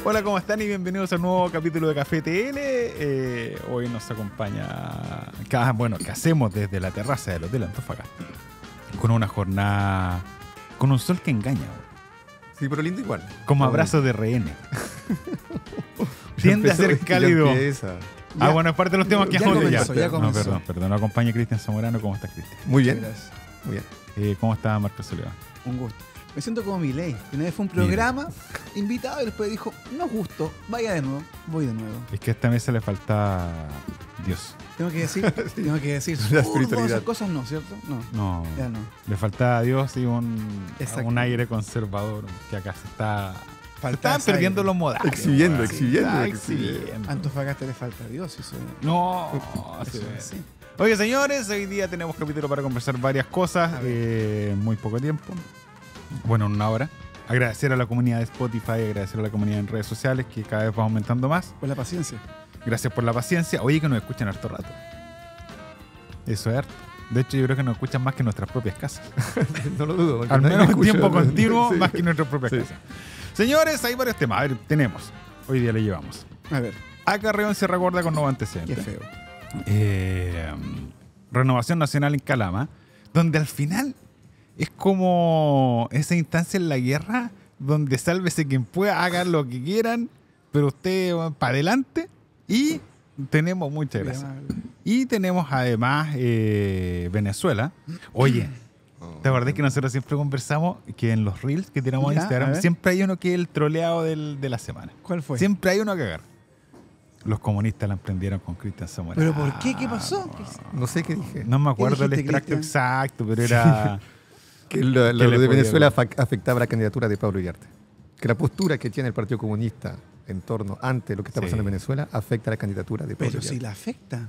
Hola, ¿cómo están? Y bienvenidos a un nuevo capítulo de Café TL. Hoy nos acompaña, que hacemos desde la terraza del Hotel Antofagasta, con una jornada, con un sol que engaña. Sí, pero lindo igual. Como abrazo de rehenes. Tiende a ser cálido. Bueno, es parte de los temas que hemos ya. No, perdón. Nos acompaña Cristian Zamorano. ¿Cómo estás, Cristian? Muy bien. Gracias. Muy bien. ¿Cómo está Marcos Soledad? Un gusto. Me siento como Milei. Una vez fue un programa invitado y después dijo, no gustó, vaya de nuevo, voy de nuevo. Es que a esta mesa le falta Dios. Tengo que decir, La espiritualidad. esas cosas no, ¿cierto? No. Ya no. Le falta a Dios y un aire conservador que acá se están perdiendo los modales. Exhibiendo. Antofagasta le falta a Dios. Eso, No. eso es así. Oye, señores, hoy día tenemos capítulo para conversar varias cosas. Muy poco tiempo. Bueno, una hora. Agradecer a la comunidad de Spotify, agradecer a la comunidad en redes sociales, que cada vez va aumentando más. Por la paciencia. Gracias por la paciencia. Oye, que nos escuchan harto rato. Eso es harto. De hecho, yo creo que nos escuchan más que en nuestras propias casas. No lo dudo. Al menos en tiempo continuo, más que en nuestras propias Sí. casas. Señores, hay varios temas. A ver, tenemos. Hoy día le llevamos. A ver, A Carrión se recuerda con nuevo qué antecedente. feo. Renovación Nacional en Calama, donde al final es como esa instancia en la guerra donde sálvese quien pueda, hagan lo que quieran, pero ustedes van para adelante. Y tenemos, muchas gracias. Y tenemos además Venezuela. Oye, ¿te acordás que nosotros siempre conversamos que en los reels que tiramos a Ya, Instagram a ver. siempre hay uno que es el troleado de la semana? ¿Cuál fue? Siempre hay uno a cagar. Los comunistas la emprendieron con Cristian Zamorano. ¿Pero por qué? ¿Qué pasó? No sé qué dije. No me acuerdo el dijiste, extracto Cristian? exacto, pero era... Que lo le de podía Venezuela afectaba la candidatura de Pablo Iriarte. Que la postura que tiene el Partido Comunista en torno ante lo que está pasando en Venezuela afecta la candidatura de Pablo Pero Iriarte. si la afecta.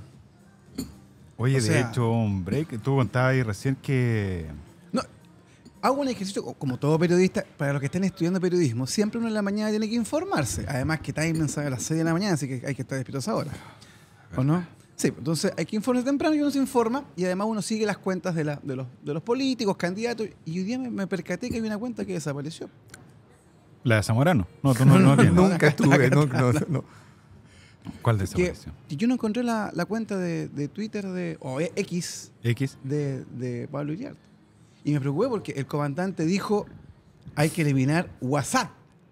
Oye, O de sea- hecho, hombre, que tú contabas ahí recién que... No, hago un ejercicio, como todo periodista, para los que estén estudiando periodismo, siempre uno en la mañana tiene que informarse. Además que Time sale a las 6 de la mañana, así que hay que estar despiertos ahora. ¿O no? Sí, entonces hay que informarse temprano y uno se informa y además uno sigue las cuentas de los políticos, candidatos. Y hoy día me percaté que había una cuenta que desapareció. La de Zamorano. No, tú no tienes. Nunca estuve. No. ¿Cuál Que desapareció? yo no encontré la cuenta de Twitter o X X. de Pablo Iriarte. Y me preocupé porque el comandante dijo hay que eliminar WhatsApp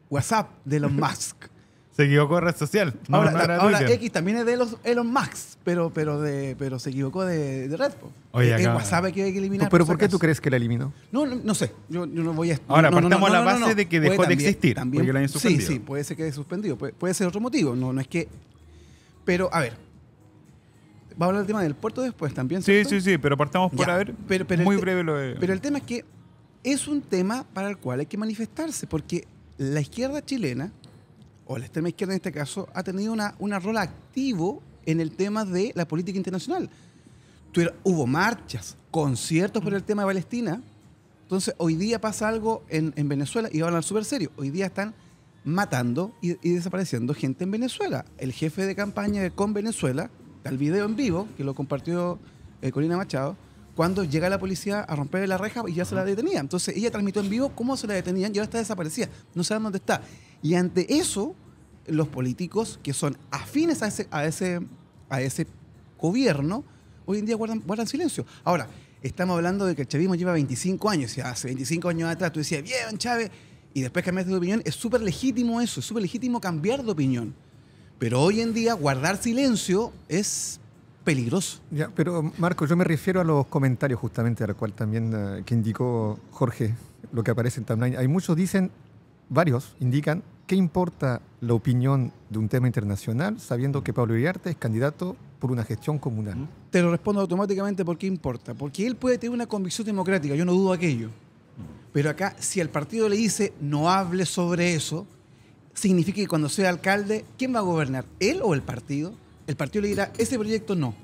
de Elon Musk. Se equivocó de red social. No, ahora no era ahora Twitter. X también es de los Elon Musk, pero se equivocó de red. Po. Oye, El acá- WhatsApp hay que eliminar. ¿Pero por por qué si tú acaso. crees que la eliminó? No sé. Yo no voy a... Ahora, no, partamos a la base de que dejó Puede de existir, porque lo hayan suspendido. Sí, puede ser que haya suspendido. Puede ser otro motivo. No es que... Pero, a ver. Vamos a hablar del tema del puerto después también, Sí, ¿cierto? sí, pero partamos por Ya, a ver. pero el Muy te- breve lo de... Pero el tema es que es un tema para el cual hay que manifestarse, porque la izquierda chilena, o la extrema izquierda en este caso, ha tenido un rol activo en el tema de la política internacional. Hubo marchas, conciertos por el tema de Palestina. Entonces, hoy día pasa algo en Venezuela, y van a hablar súper serio. Hoy día están matando y desapareciendo gente en Venezuela. El jefe de campaña de Con Venezuela, está el video en vivo, que lo compartió Corina Machado, cuando llega la policía a romper la reja y ya se la detenía. Entonces ella transmitió en vivo cómo se la detenían y ahora está desaparecida. No saben dónde está. Y ante eso, los políticos que son afines a ese gobierno, hoy en día guardan silencio. Ahora, estamos hablando de que el chavismo lleva 25 años. Y hace 25 años atrás tú decías, bien, Chávez, y después cambiaste de opinión. Es súper legítimo eso, es súper legítimo cambiar de opinión. Pero hoy en día guardar silencio es peligroso. Ya, pero Marco, yo me refiero a los comentarios justamente, a lo cual también que indicó Jorge, lo que aparece en timeline. Hay muchos varios indican, ¿qué importa la opinión de un tema internacional sabiendo que Pablo Iriarte es candidato por una gestión comunal? Te lo respondo automáticamente porque importa. Porque él puede tener una convicción democrática, yo no dudo aquello. Pero acá, si el partido le dice no hable sobre eso, significa que cuando sea alcalde, ¿quién va a gobernar? ¿Él o el partido? El partido le dirá, ese proyecto no.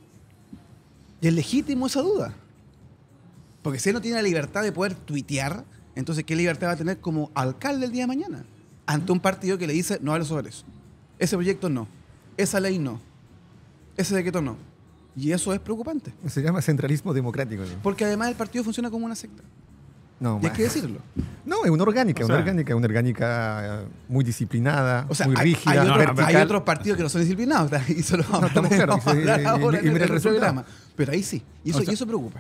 Y es legítimo esa duda. Porque si él no tiene la libertad de poder tuitear, entonces ¿qué libertad va a tener como alcalde el día de mañana? Ante un partido que le dice, no hable sobre eso. Ese proyecto no. Esa ley no. Ese decreto no. Y eso es preocupante. Se llama centralismo democrático. ¿No? Porque además el partido funciona como una secta. No, Y hay que decirlo. No, es una orgánica, O sea, una orgánica muy disciplinada, O sea, muy rígida, hay otros partidos que no son disciplinados, y eso lo vamos estamos claros, a hablar y ahora en mira el el resultado. programa. Pero ahí sí, y eso, O sea, y eso preocupa.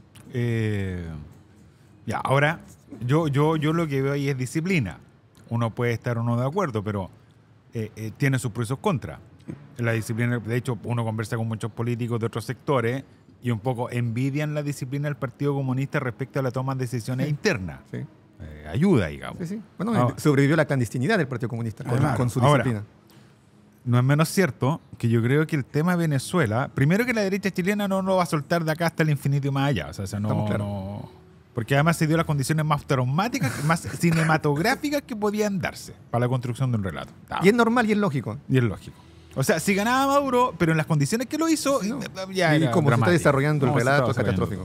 Ya, ahora, yo lo que veo ahí es disciplina. Uno puede estar o no de acuerdo, pero tiene sus pros y sus contras. La disciplina, de hecho, uno conversa con muchos políticos de otros sectores y un poco envidian la disciplina del Partido Comunista respecto a la toma de decisiones internas. Sí, Ayuda, digamos. sí, sí. Bueno, Ahora, sobrevivió la clandestinidad del Partido Comunista Además, con su ahora, disciplina. no es menos cierto que yo creo que el tema de Venezuela, primero que la derecha chilena no lo va a soltar de acá hasta el infinito y más allá. O sea, Estamos claros. porque además se dio las condiciones más traumáticas, más cinematográficas que podían darse para la construcción de un relato. Y es normal y es lógico. Y es lógico. O sea, si ganaba Maduro, pero en las condiciones que lo hizo, Sí, no. ya Y era como se está dramático. desarrollando el Como se relato, es estaba catastrófico.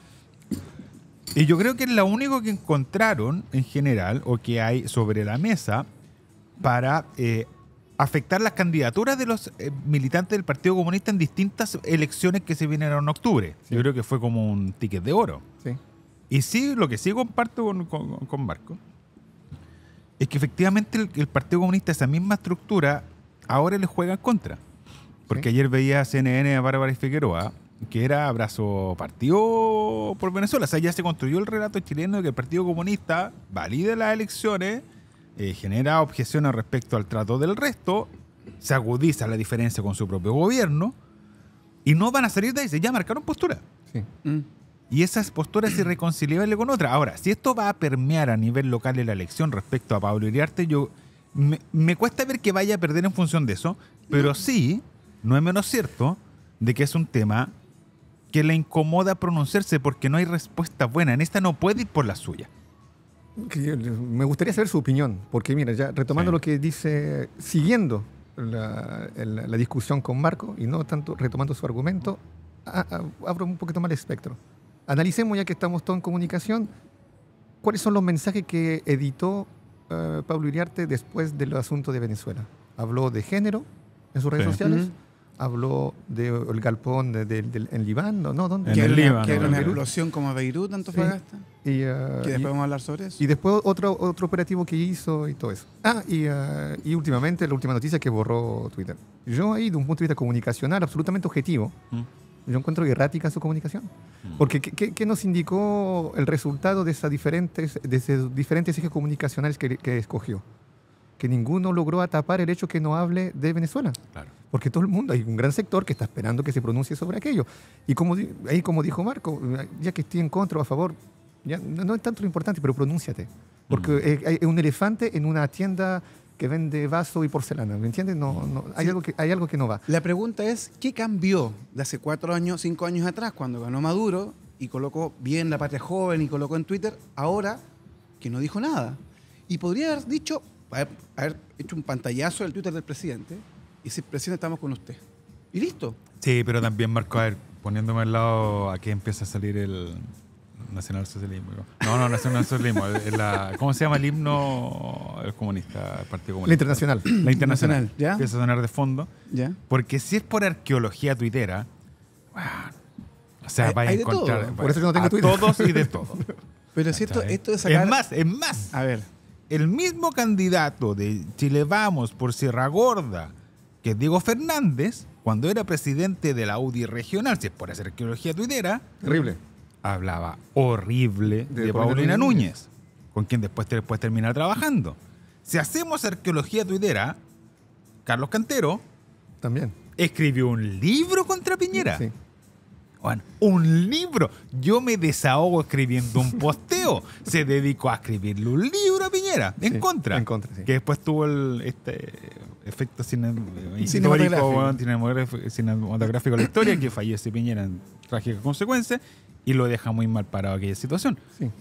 Y yo creo que es lo único que encontraron en general, o que hay sobre la mesa, para afectar las candidaturas de los militantes del Partido Comunista en distintas elecciones que se vienen en octubre. Sí. Yo creo que fue como un ticket de oro. Sí. Y sí, lo que sí comparto con Marco es que efectivamente el Partido Comunista, esa misma estructura, ahora le juega en contra. Porque Sí. ayer veía CNN a Bárbara Figueroa, que era abrazo partido por Venezuela. O sea, ya se construyó el relato chileno de que el Partido Comunista valida las elecciones, genera objeciones respecto al trato del resto, se agudiza la diferencia con su propio gobierno, y no van a salir de ahí, ya marcaron postura. Sí. Y esas posturas es irreconciliable con otra. Ahora, si esto va a permear a nivel local en la elección respecto a Pablo Iriarte, me cuesta ver que vaya a perder en función de eso, pero sí, no es menos cierto, de que es un tema que le incomoda pronunciarse porque no hay respuesta buena. En esta no puede ir por la suya. Me gustaría saber su opinión, porque mira, ya retomando Sí. lo que dice, siguiendo la discusión con Marco y no tanto retomando su argumento, abro un poquito más el espectro. Analicemos, ya que estamos todos en comunicación, cuáles son los mensajes que editó Pablo Iriarte después del asunto de Venezuela. Habló de género en sus redes Sí. sociales, Ujú. habló del galpón en Líbano, ¿no? ¿Dónde? En Que el era Líbano, que era en una Beirut. explosión como Beirut, Antofagasta. Y, Que después vamos a hablar sobre eso. y después otro operativo que hizo y todo eso. Y últimamente, la última noticia que borró Twitter. Yo ahí, de un punto de vista comunicacional absolutamente objetivo, yo encuentro errática su comunicación. Porque ¿qué nos indicó el resultado de esos diferentes ejes comunicacionales que escogió? Que ninguno logró atapar el hecho que no hable de Venezuela. Claro. Porque todo el mundo, hay un gran sector que está esperando que se pronuncie sobre aquello. Y como dijo Marco, ya que estoy en contra o a favor, ya no es tanto lo importante, pero pronúnciate. Porque hay un elefante en una tienda que vende vaso y porcelana, ¿me entiendes? Hay algo que no va. La pregunta es, ¿qué cambió de hace 4 años, 5 años atrás, cuando ganó Maduro y colocó bien la patria joven y colocó en Twitter, ahora que no dijo nada? Y podría haber dicho, haber hecho un pantallazo del Twitter del presidente y decir, presidente, estamos con usted. Y listo. Sí, pero también, Marco, a ver, poniéndome al lado, aquí empieza a salir el nacionalsocialismo. No, nacionalsocialismo. ¿Cómo se llama el himno el comunista, el Partido La Comunista? internacional. La internacional. Nacional, ¿ya? Empieza a sonar de fondo. ¿Ya? Porque si es por arqueología tuitera, bueno, o sea, Hay vaya a de todo. encontrar Por eso yo no tengo a Twitter. todos y de todo. Pero si esto ¿Cachai? de sacar... Es más. A ver, El mismo candidato de Chile Vamos por Sierra Gorda, que es Diego Fernández, cuando era presidente de la UDI regional, si es por hacer arqueología tuitera, Terrible. hablaba horrible De de Paulina Núñez, con quien después termina trabajando. Si hacemos arqueología tuitera, Carlos Cantero También. escribió un libro contra Piñera. Sí. Bueno, un libro. Yo me desahogo escribiendo un posteo. Se dedicó a escribirle un libro a Piñera, en Sí, contra. en contra, sí. Que después tuvo este efecto Cinematográfico. cinematográfico de la historia, que fallece Piñera en trágica consecuencia y lo deja muy mal parado aquella situación. Sí.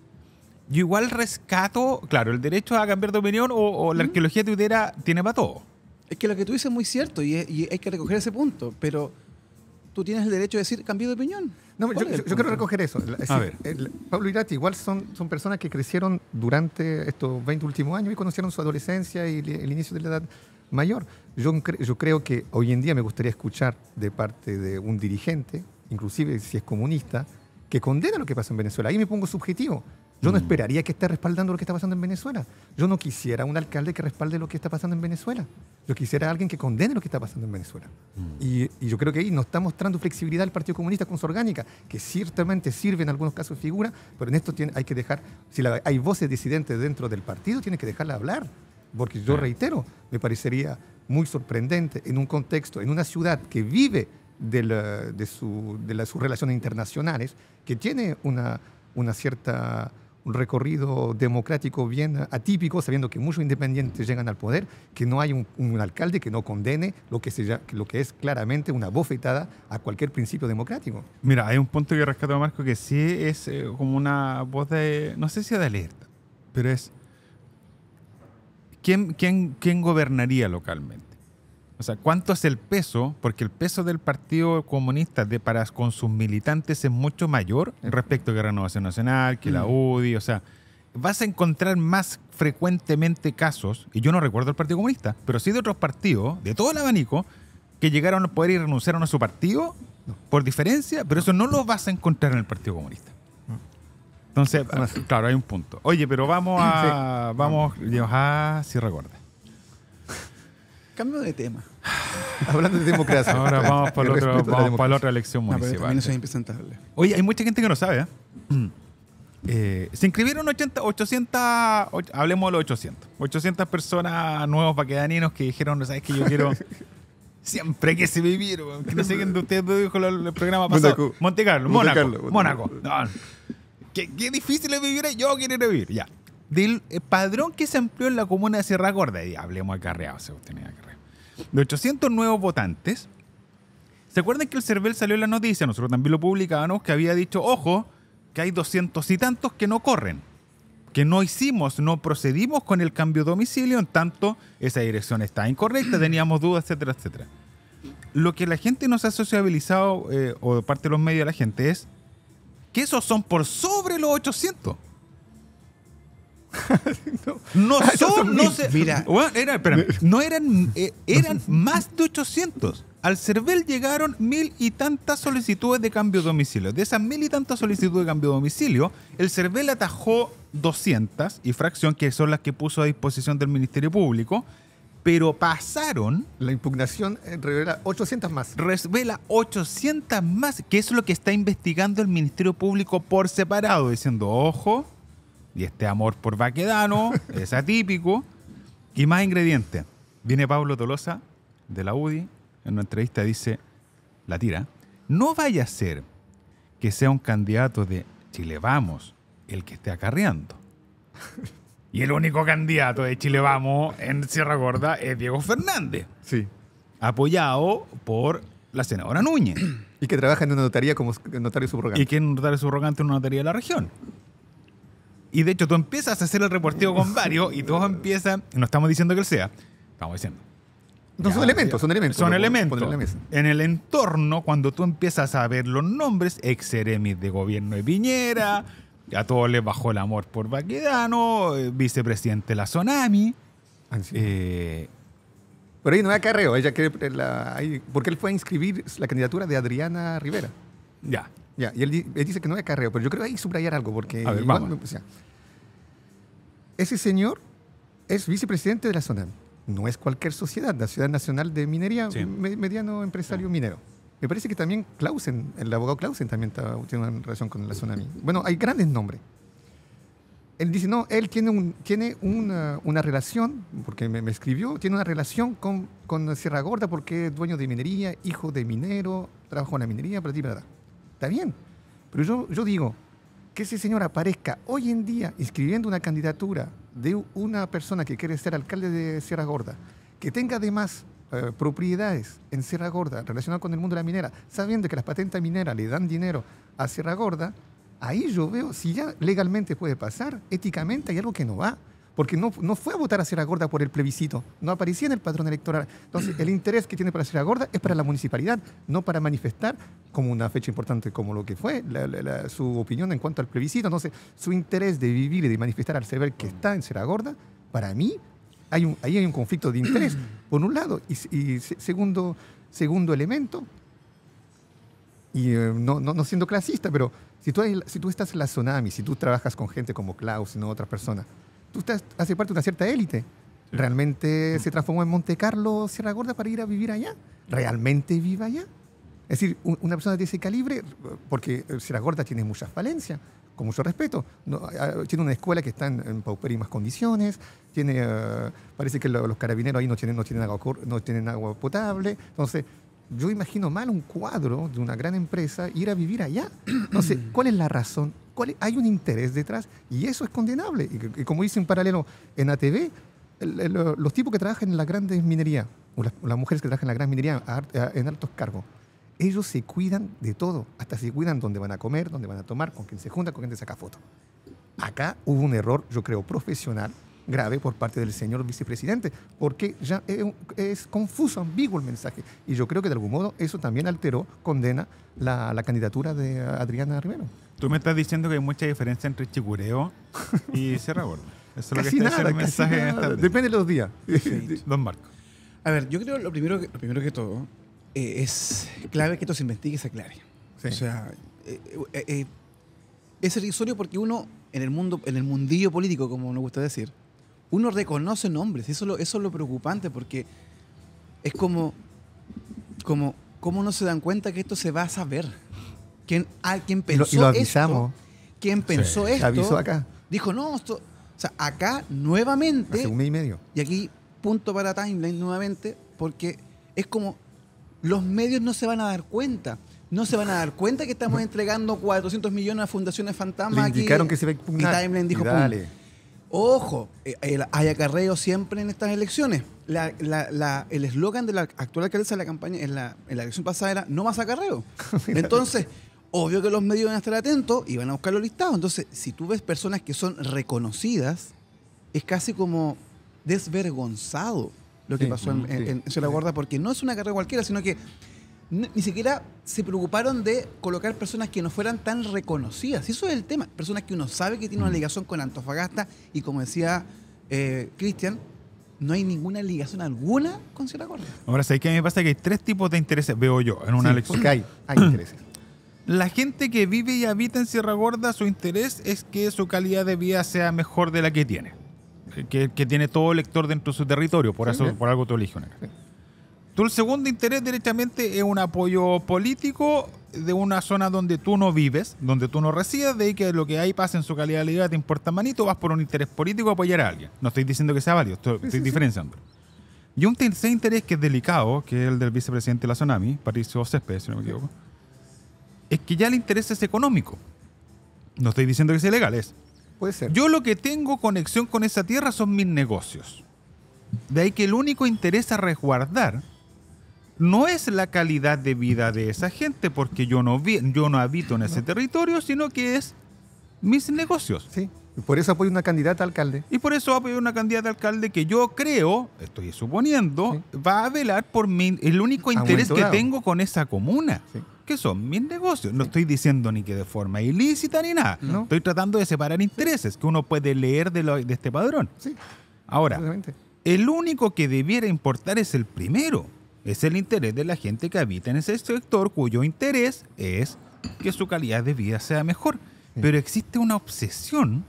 Yo igual rescato, claro, el derecho a cambiar de opinión o la arqueología tuitera tiene para todo. es que lo que tú dices es muy cierto y hay que recoger ese punto, pero tú tienes el derecho de decir cambio de opinión. No, ¿Cuál yo es el quiero punto? recoger eso. A ver. Pablo Iriarte igual son personas que crecieron durante estos 20 últimos años y conocieron su adolescencia y el inicio de la edad mayor. Yo creo que hoy en día me gustaría escuchar de parte de un dirigente, inclusive si es comunista, que condena lo que pasa en Venezuela. Ahí me pongo subjetivo. Yo no esperaría que esté respaldando lo que está pasando en Venezuela. Yo no quisiera un alcalde que respalde lo que está pasando en Venezuela. Yo quisiera alguien que condene lo que está pasando en Venezuela. Y yo creo que ahí nos está mostrando flexibilidad el Partido Comunista con su orgánica, que ciertamente sirve en algunos casos de figura, pero en esto hay que dejar, si hay voces disidentes dentro del partido, tiene que dejarla hablar. Porque yo reitero, me parecería muy sorprendente en un contexto, en una ciudad que vive de sus relaciones internacionales, que tiene una cierta... un recorrido democrático bien atípico, sabiendo que muchos independientes llegan al poder, que no hay un alcalde que no condene lo que es claramente una bofetada a cualquier principio democrático. Mira, hay un punto que rescato, Marco, que sí es como una voz de, no sé si de alerta, pero es, ¿quién gobernaría localmente? O sea, ¿cuánto es el peso? Porque el peso del Partido Comunista con sus militantes es mucho mayor respecto a que Renovación Nacional, que la UDI. O sea, vas a encontrar más frecuentemente casos, y yo no recuerdo el Partido Comunista, pero sí de otros partidos, de todo el abanico, que llegaron al poder y renunciaron a su partido por diferencia, pero eso no lo vas a encontrar en el Partido Comunista. Entonces, claro, hay un punto. Oye, pero vamos a Sierra Gorda. Cambio de tema. Hablando de democracia. Ahora vamos para la otra elección No, pero municipal. también eso es impresentable. Oye, hay mucha gente que no sabe. Se inscribieron 800, hablemos de los 800 personas nuevos baquedaninos que dijeron, ¿sabes qué? Yo quiero siempre que se vivir. Que no sé quién de ustedes lo dijo el programa pasado. Montecarlo, Mónaco. No, qué difícil es vivir ahí. Yo quiero ir a vivir. Ya. Del padrón que se amplió en la comuna de Sierra Gorda, y hablemos de acarreado, se obtenía acarreado. De 800 nuevos votantes, ¿se acuerdan que el CERVEL salió en la noticia? Nosotros también lo publicábamos, que había dicho, ojo, que hay 200 y tantos que no corren, que no procedimos con el cambio de domicilio, en tanto esa dirección está incorrecta, teníamos dudas, etcétera, etcétera. Lo que la gente nos ha sociabilizado, o de parte de los medios de la gente, es que esos son por sobre los 800. Eran más de 800. Al CERVEL llegaron 1000 y tantas solicitudes de cambio de domicilio. De esas 1000 y tantas solicitudes de cambio de domicilio, el CERVEL atajó 200 y fracción, que son las que puso a disposición del Ministerio Público, pero pasaron... La impugnación revela 800 más. Revela 800 más, que es lo que está investigando el Ministerio Público por separado, diciendo, ojo... Y este amor por Baquedano es atípico. Y más ingredientes. Viene Pablo Tolosa, de la UDI, en una entrevista dice, la tira, no vaya a ser que sea un candidato de Chile Vamos el que esté acarreando. Y el único candidato de Chile Vamos en Sierra Gorda es Diego Fernández. Sí. Apoyado por la senadora Núñez. Y que trabaja en una notaría como notario subrogante. Y que es un notario subrogante en una notaría de la región. Y de hecho tú empiezas a hacer el reporteo con varios y todos empiezan, no estamos diciendo que él sea, estamos diciendo. No, son elementos. Son elementos. En el entorno, cuando tú empiezas a ver los nombres, ex-seremis de gobierno de Piñera, a todos les bajó el amor por Baquedano, vicepresidente de la Sonami. Pero ahí no hay acarreo, porque él fue a inscribir la candidatura de Adriana Rivera. Ya. Ya, y él dice que no hay acarreo, pero yo creo que hay que subrayar algo, porque a ver, vamos. Ese señor es vicepresidente de la Sonami. No es cualquier sociedad, la Sociedad Nacional de Minería, sí. Mediano empresario minero. Me parece que también Clausen, el abogado Clausen también tiene una relación con la Sonami. Bueno, hay grandes nombres. Él dice, no, él tiene una relación, porque me escribió, tiene una relación con Sierra Gorda porque es dueño de minería, hijo de minero, trabajó en la minería, para ti, para Está bien, pero yo digo que ese señor aparezca hoy en día inscribiendo una candidatura de una persona que quiere ser alcalde de Sierra Gorda, que tenga además propiedades en Sierra Gorda relacionadas con el mundo de la minera, sabiendo que las patentes mineras le dan dinero a Sierra Gorda, ahí yo veo, si ya legalmente puede pasar, éticamente hay algo que no va. Porque no fue a votar a Sierra Gorda por el plebiscito, no aparecía en el padrón electoral. Entonces, el interés que tiene para Sierra Gorda es para la municipalidad, no para manifestar como una fecha importante como lo que fue su opinión en cuanto al plebiscito. Entonces, su interés de vivir y de manifestar al saber que está en Sierra Gorda, para mí, ahí hay un conflicto de interés, por un lado. Y segundo elemento, y no siendo clasista, pero Si tú estás en la Tsunami, si tú trabajas con gente como Klaus y no otras personas, haces parte de una cierta élite. ¿Realmente se transformó en Monte Carlo Sierra Gorda para ir a vivir allá? ¿Realmente vive allá? Es decir, una persona de ese calibre, porque Sierra Gorda tiene muchas falencias, con mucho respeto. Tiene una escuela que está en paupérrimas condiciones, parece que los carabineros ahí no tienen agua potable. Entonces, yo imagino mal un cuadro de una gran empresa ir a vivir allá. Entonces, ¿cuál es la razón? Hay un interés detrás y eso es condenable. Y como dice en paralelo en ATV, los tipos que trabajan en las grandes minerías, o las mujeres que trabajan en la gran minería en altos cargos, ellos se cuidan de todo, hasta se cuidan dónde van a comer, dónde van a tomar, con quién se junta, con quién se saca fotos. Acá hubo un error, yo creo, profesional, grave por parte del señor vicepresidente, porque ya es confuso, ambiguo el mensaje. Y yo creo que de algún modo eso también condena la candidatura de Adriana Rivero. Tú me estás diciendo que hay mucha diferencia entre Chicureo y Sierra Gorda. Eso es lo que Casi está diciendo el nada, mensaje en esta vez. depende de los días. Don Marco. A ver, yo creo lo primero que todo es clave que esto se investigue y se aclare. Sí. O sea, es irrisorio porque uno, en el mundillo político, como nos gusta decir, uno reconoce nombres. Eso es lo preocupante, porque es como ¿cómo no se dan cuenta que esto se va a saber? ¿Quién pensó y lo avisamos. esto? ¿Quién pensó Se esto? avisó acá, Dijo, no, esto... O sea, acá nuevamente... hace un mes y medio. Y aquí, punto para Timeline nuevamente, porque es como los medios no se van a dar cuenta. No se van a dar cuenta que estamos entregando 400 millones a fundaciones fantasmas. Le indicaron aquí, que se va a impugnar. Y Timeline dijo, Y dale. pum. Ojo, hay acarreo siempre en estas elecciones. El eslogan de la actual alcaldesa de la campaña en la elección pasada era no más acarreo. Entonces, obvio que los medios van a estar atentos y van a buscar los listados. Entonces, si tú ves personas que son reconocidas, es casi como desvergonzado lo que Sí, pasó en sí. Sierra Gorda, porque no es una carrera cualquiera, sino que ni siquiera se preocuparon de colocar personas que no fueran tan reconocidas. Y eso es el tema. Personas que uno sabe que tienen una ligación con Antofagasta y, como decía Cristian, no hay ninguna ligación alguna con Sierra Gorda. Ahora, ¿sabes qué? A mí me pasa que hay tres tipos de intereses, veo yo, en una Sí, elección. porque hay intereses. La gente que vive y habita en Sierra Gorda, su interés es que su calidad de vida sea mejor de la que tiene. Que tiene todo elector dentro de su territorio, por algo tú eliges una. Sí. Tú, el segundo interés derechamente es un apoyo político de una zona donde tú no vives, donde tú no resides, de ahí que lo que hay pasa en su calidad de vida te importa manito, vas por un interés político a apoyar a alguien. No estoy diciendo que sea válido, estoy diferenciando. Y un tercer interés que es delicado, que es el del vicepresidente de la Tsunami, Patricio Céspedes, si no me equivoco, es que ya el interés es económico. No estoy diciendo que sea ilegal, es. Puede ser. Yo lo que tengo conexión con esa tierra son mis negocios. De ahí que el único interés a resguardar no es la calidad de vida de esa gente, porque yo no habito en ese territorio, sino que es mis negocios. Sí. Y por eso apoyo una candidata a alcalde. Y por eso apoyo a una candidata a alcalde que yo creo, estoy suponiendo, va a velar por el único interés que tengo con esa comuna. Sí. Que son mis negocios. No estoy diciendo ni que de forma ilícita ni nada. No. Estoy tratando de separar intereses que uno puede leer de este padrón. Sí. Ahora, Absolutamente. el único que debiera importar es el primero. Es el interés de la gente que habita en ese sector, cuyo interés es que su calidad de vida sea mejor. Sí. Pero existe una obsesión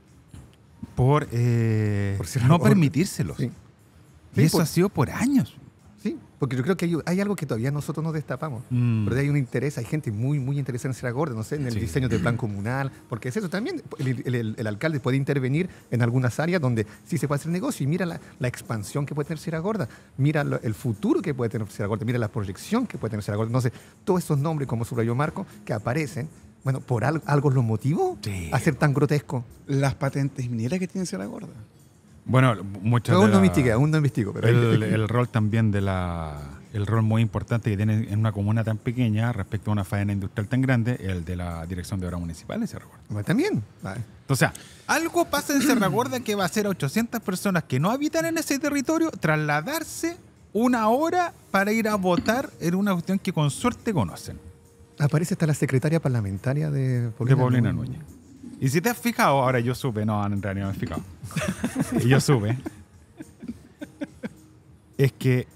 por Sierra no Gorda. permitírselos. Sí. Y Sí, eso ha sido por años. Sí, porque yo creo que hay algo que todavía nosotros no destapamos. Mm. Pero hay un interés, hay gente muy, muy interesada en Sierra Gorda, no sé, en el Sí. diseño del plan comunal, porque es eso también. El alcalde puede intervenir en algunas áreas donde sí se puede hacer negocio y mira la expansión que puede tener Sierra Gorda, mira el futuro que puede tener Sierra Gorda, mira la proyección que puede tener Sierra Gorda. Entonces, todos esos nombres, como subrayó Marco, que aparecen, bueno, por algo los motivó Sí. a ser tan grotesco. Las patentes mineras que tiene Sierra Gorda. Bueno, muchas Aún de no la- investigo, pero el rol también el rol muy importante que tiene en una comuna tan pequeña respecto a una faena industrial tan grande, el de la Dirección de Obras Municipales, Sierra Gorda. bueno, también. O sea, algo pasa en Sierra Gorda que va a hacer a 800 personas que no habitan en ese territorio trasladarse una hora para ir a votar en una cuestión que con suerte conocen, Aparece hasta la secretaria parlamentaria de de Paulina Núñez. Y si te has fijado, ahora yo supe, no, en realidad no me he fijado. Yo supe. Es que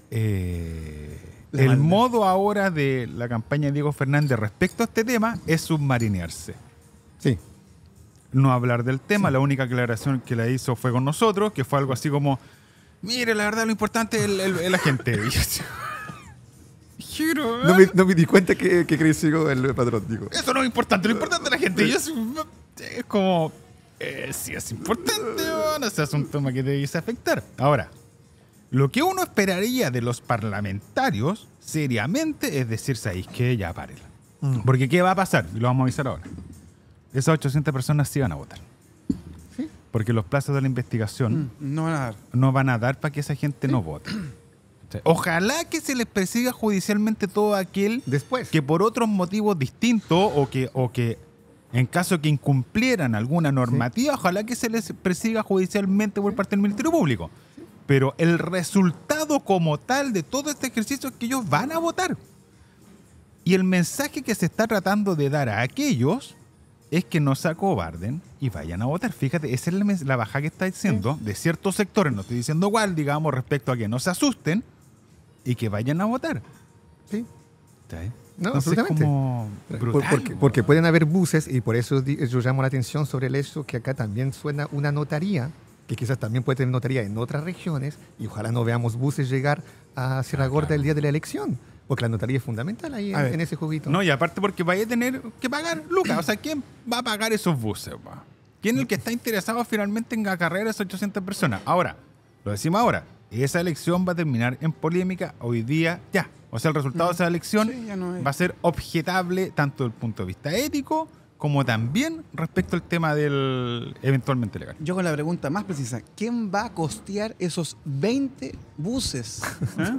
el modo ahora de la campaña de Diego Fernández respecto a este tema es submarinearse. Sí. No hablar del tema. La única aclaración que la hizo fue con nosotros, que fue algo así como, mire, la verdad lo importante es la gente. Y yo así, "Juro, No me di cuenta que creció el patrón, digo. eso no es importante, lo importante es la gente". Y yo así, es como, sí es importante, no es un tema que debes afectar. Ahora, lo que uno esperaría de los parlamentarios, seriamente, es decir, ¿sabéis qué? Ya párenla. Porque ¿qué va a pasar? Y lo vamos a avisar ahora. Esas 800 personas sí van a votar. ¿Sí? Porque los plazos de la investigación No van a dar. no van a dar para que esa gente no vote. O sea, ojalá que se les persiga judicialmente todo aquel Después. que por otros motivos distintos o que en caso que incumplieran alguna normativa, ojalá que se les persiga judicialmente por parte del Ministerio Público. Pero el resultado como tal de todo este ejercicio es que ellos van a votar. Y el mensaje que se está tratando de dar a aquellos es que no se acobarden y vayan a votar. Fíjate, esa es la baja que está diciendo de ciertos sectores, no estoy diciendo cuál, digamos, respecto a que no se asusten y que vayan a votar. Sí. ¿Está bien? No, Entonces, absolutamente. como brutal. Porque pueden haber buses y por eso yo llamo la atención sobre el hecho que acá también suena una notaría, que quizás también puede tener notaría en otras regiones y ojalá no veamos buses llegar a Sierra Gorda el día de la elección. Porque la notaría es fundamental ahí en ese juguito. No, y aparte porque vaya a tener que pagar lucas. O sea, ¿quién va a pagar esos buses? Pa? ¿Quién es el que está interesado finalmente en acarrear a esas 800 personas? Ahora, lo decimos ahora, esa elección va a terminar en polémica hoy día ya. O sea, el resultado de esa elección Sí, ya no es. va a ser objetable tanto desde el punto de vista ético como también respecto al tema del eventualmente legal. Yo con la pregunta más precisa, ¿quién va a costear esos 20 buses ¿Eh?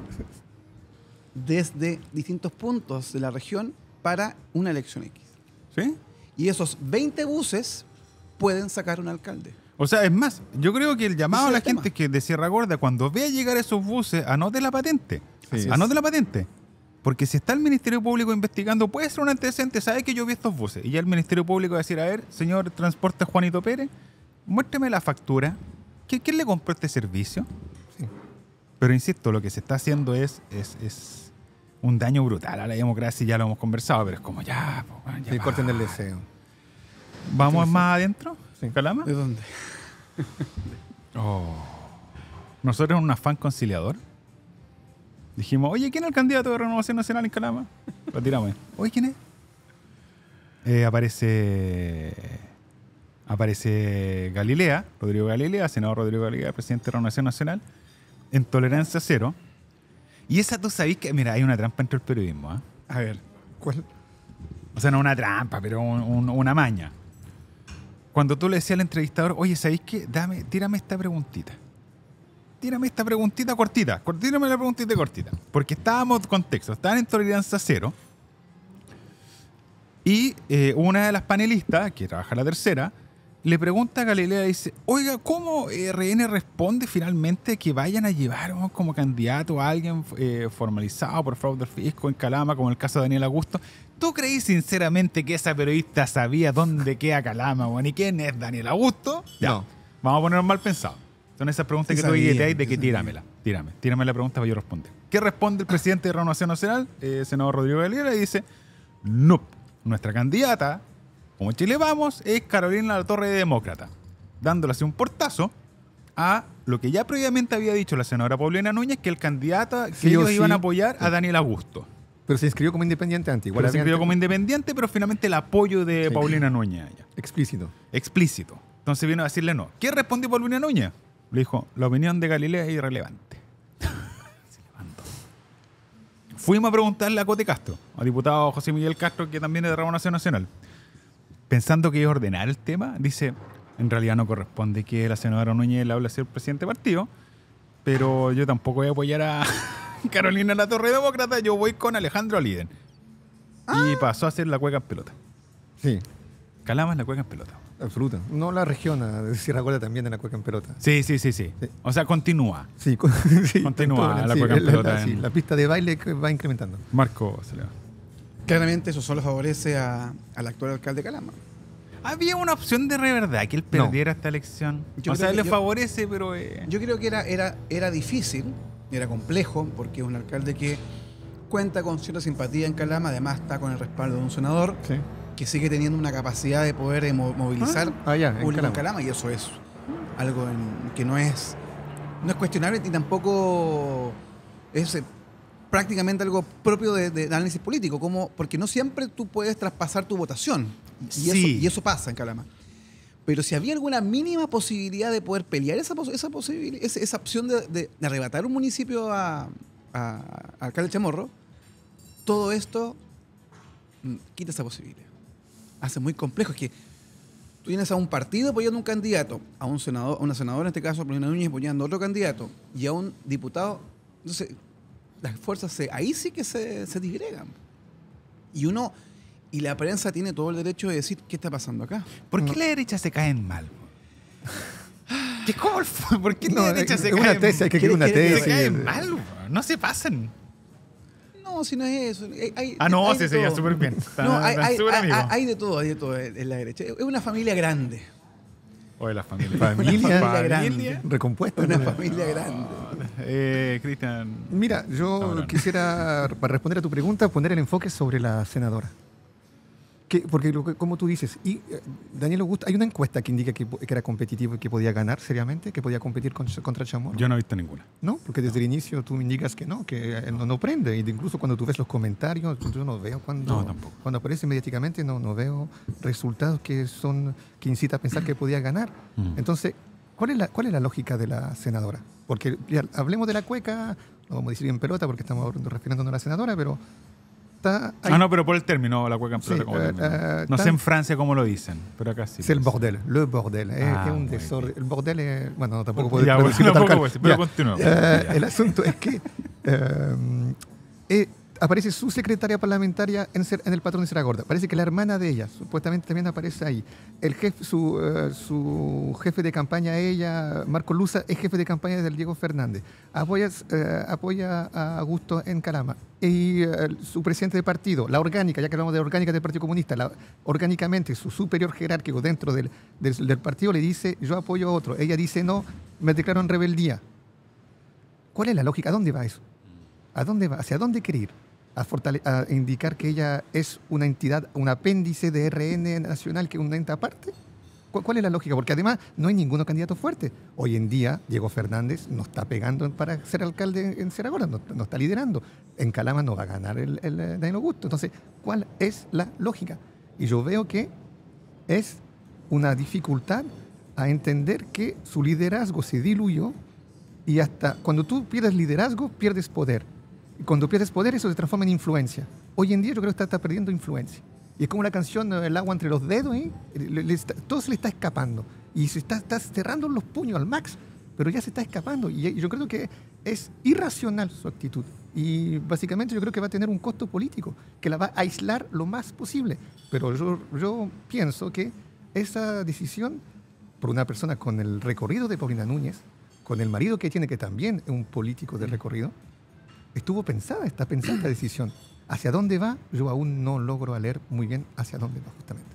desde distintos puntos de la región para una elección X? ¿Sí? Y esos 20 buses pueden sacar un alcalde. O sea, es más, yo creo que el llamado Ese a la es el tema. gente que de Sierra Gorda, cuando vea llegar esos buses, anote la patente. Sí. Anote la patente. Porque si está el Ministerio Público investigando, puede ser un antecedente, sabe que yo vi estos buses. Y ya el Ministerio Público va a decir, a ver, señor Transporte Juanito Pérez, muéstrame la factura. ¿Quién le compró este servicio? Sí. Pero insisto, lo que se está haciendo es un daño brutal a la democracia, y ya lo hemos conversado, pero es como ya, Sí, corten el deseo. ¿Vamos más adentro? Sí. ¿Calama? ¿De dónde? Oh. Nosotros en un afán conciliador dijimos, oye, ¿quién es el candidato de Renovación Nacional en Calama? Lo tiramos ahí. Oye, ¿quién es? Aparece Galilea, Rodrigo Galilea, senador Rodrigo Galilea, presidente de Renovación Nacional, en Tolerancia Cero. Y esa tú sabés que, mira, hay una trampa entre el periodismo, ¿ah? A ver. ¿Cuál? O sea, no una trampa, pero una maña. Cuando tú le decías al entrevistador, oye, ¿sabéis qué? Tírame esta preguntita. Tírame esta preguntita cortita. Tírame la preguntita cortita. Porque estábamos, contexto, estaban en Tolerancia Cero. Y una de las panelistas, que trabaja la tercera, le pregunta a Galilea, dice, oiga, ¿cómo RN responde finalmente que vayan a llevar como candidato a alguien formalizado por fraude al fisco en Calama, como el caso de Daniel Augusto? ¿Tú creís sinceramente que esa periodista sabía dónde queda Calama, bueno, y quién es Daniel Augusto? Ya, No. vamos a ponernos mal pensados. Son esas preguntas Sí que tú sabía, guilleteas de sí que sabía. tírame la pregunta para yo responder. ¿Qué responde el presidente de Renovación Nacional, senador Rodrigo Galilea? Y dice, no, nuestra candidata, como Chile Vamos, es Carolina La Torre de Demócrata, dándole así un portazo a lo que ya previamente había dicho la senadora Paulina Núñez, que el candidato que Sí o ellos sí. iban a apoyar a Daniel Augusto. Pero se inscribió como independiente antes. Igual Igual se había inscribió como independiente, pero finalmente el apoyo de Sí. Paulina Núñez allá. explícito. Explícito. Entonces vino a decirle no. ¿Qué respondió Paulina Núñez? Le dijo, la opinión de Galilea es irrelevante. Se levantó. Fuimos a preguntarle a Cote Castro, al diputado José Miguel Castro, que también es de Renovación Nacional. Pensando que iba a ordenar el tema, dice, en realidad no corresponde que la senadora Núñez le hable así al presidente del partido, pero yo tampoco voy a apoyar a Carolina La Torre Demócrata, yo voy con Alejandro Aliden. Y pasó a ser la cueca en pelota. Sí, Calama es la cueca en pelota. absoluta. No la región de Sierra Gorda también en la cueca en pelota. Sí. O sea, continúa. Sí, sí, Continúa en la sí, cueca en pelota sí, en- la pista de baile que va incrementando. Marco se le va. Claramente eso solo favorece al actual alcalde de Calama. Había una opción de verdad que él No. perdiera esta elección. Yo o sea, creo le que favorece, pero... Yo creo que era difícil, era complejo, porque es un alcalde que cuenta con cierta simpatía en Calama, además está con el respaldo de un senador. Sí. que sigue teniendo una capacidad de poder movilizar ya, en público en Calama. Calama, y eso es algo que no es cuestionable ni tampoco es prácticamente algo propio de análisis político, porque no siempre tú puedes traspasar tu votación, y eso pasa en Calama. Pero si había alguna mínima posibilidad de poder pelear esa opción de arrebatar un municipio a alcalde Chamorro, todo esto quita esa posibilidad. Hace muy complejo. Es que tú tienes a un partido apoyando un candidato, a un senador, a una senadora, en este caso, Paulina Núñez, apoyando a otro candidato, y a un diputado. Entonces, las fuerzas ahí sí que se disgregan. Y la prensa tiene todo el derecho de decir qué está pasando acá. ¿Por qué la derecha se caen mal? ¿Por qué No, la derecha se es una caen tesis, hay que escribir una Se Se tesis. caen mal, no se pasan. No, si no es eso. No, hay se de seguía todo. súper bien. No, hay Hay de todo en la derecha. Es una familia grande. Oye, la familia. Familia grande. Recompuesta. Una ¿no? familia grande. Cristian. Mira, yo No. quisiera, para responder a tu pregunta, poner el enfoque sobre la senadora. Porque, como tú dices, Daniel Augusto, hay una encuesta que indica que era competitivo y que podía ganar seriamente, que podía competir contra Chamorro. Yo no he visto ninguna. No, porque desde el inicio tú me indicas que no prende. Y incluso cuando tú ves los comentarios, yo no veo No, tampoco. cuando aparece mediáticamente, no veo resultados que incita a pensar que podía ganar. Entonces, ¿cuál es la lógica de la senadora? Porque ya, hablemos de la cueca, no vamos a decir en pelota porque estamos refiriéndonos a la senadora, pero está ahí. No, pero por el término, la cueca en pelota, Sí, como término. No sé en Francia cómo lo dicen, pero acá sí. Es el bordel, le bordel. Es un muy desorden. bien. El bordel es. Bueno, tampoco puedo Ya, decirlo tampoco tal puedo cual. decir, pero Ya. continúa. El asunto es que aparece su secretaria parlamentaria en el patrón de Serra Gorda. Parece que la hermana de ella, supuestamente también aparece ahí. Su jefe de campaña, ella, Marco Luza, es jefe de campaña del Diego Fernández. Apoya a Augusto en Calama. Y su presidente de partido, la orgánica, ya que hablamos de orgánica del Partido Comunista, orgánicamente su superior jerárquico dentro del partido le dice, yo apoyo a otro. Ella dice, no, me declaro en rebeldía. ¿Cuál es la lógica? ¿A dónde va eso? ¿A dónde va? ¿Hacia dónde quiere ir? A indicar que ella es una entidad, un apéndice de RN nacional, que es un ente aparte. ¿Cuál es la lógica? Porque además no hay ninguno candidato fuerte. Hoy en día, Diego Fernández no está pegando para ser alcalde en Serra Gorda, no está liderando. En Calama no va a ganar el Daniel Augusto. Entonces, ¿cuál es la lógica? Y yo veo que es una dificultad a entender que su liderazgo se diluyó, y hasta cuando tú pierdes liderazgo, pierdes poder. Y cuando pierdes poder, eso se transforma en influencia. Hoy en día yo creo que está perdiendo influencia. Y es como la canción El agua entre los dedos, ¿eh? Todo se le está escapando. Y se está cerrando los puños al max, pero ya se está escapando. Y yo creo que es irracional su actitud. Y básicamente yo creo que va a tener un costo político, que la va a aislar lo más posible. Pero yo pienso que esa decisión, por una persona con el recorrido de Paulina Núñez, con el marido que tiene, que también es un político de recorrido, está pensada esta decisión. ¿Hacia dónde va? Yo aún no logro leer muy bien hacia dónde va, justamente.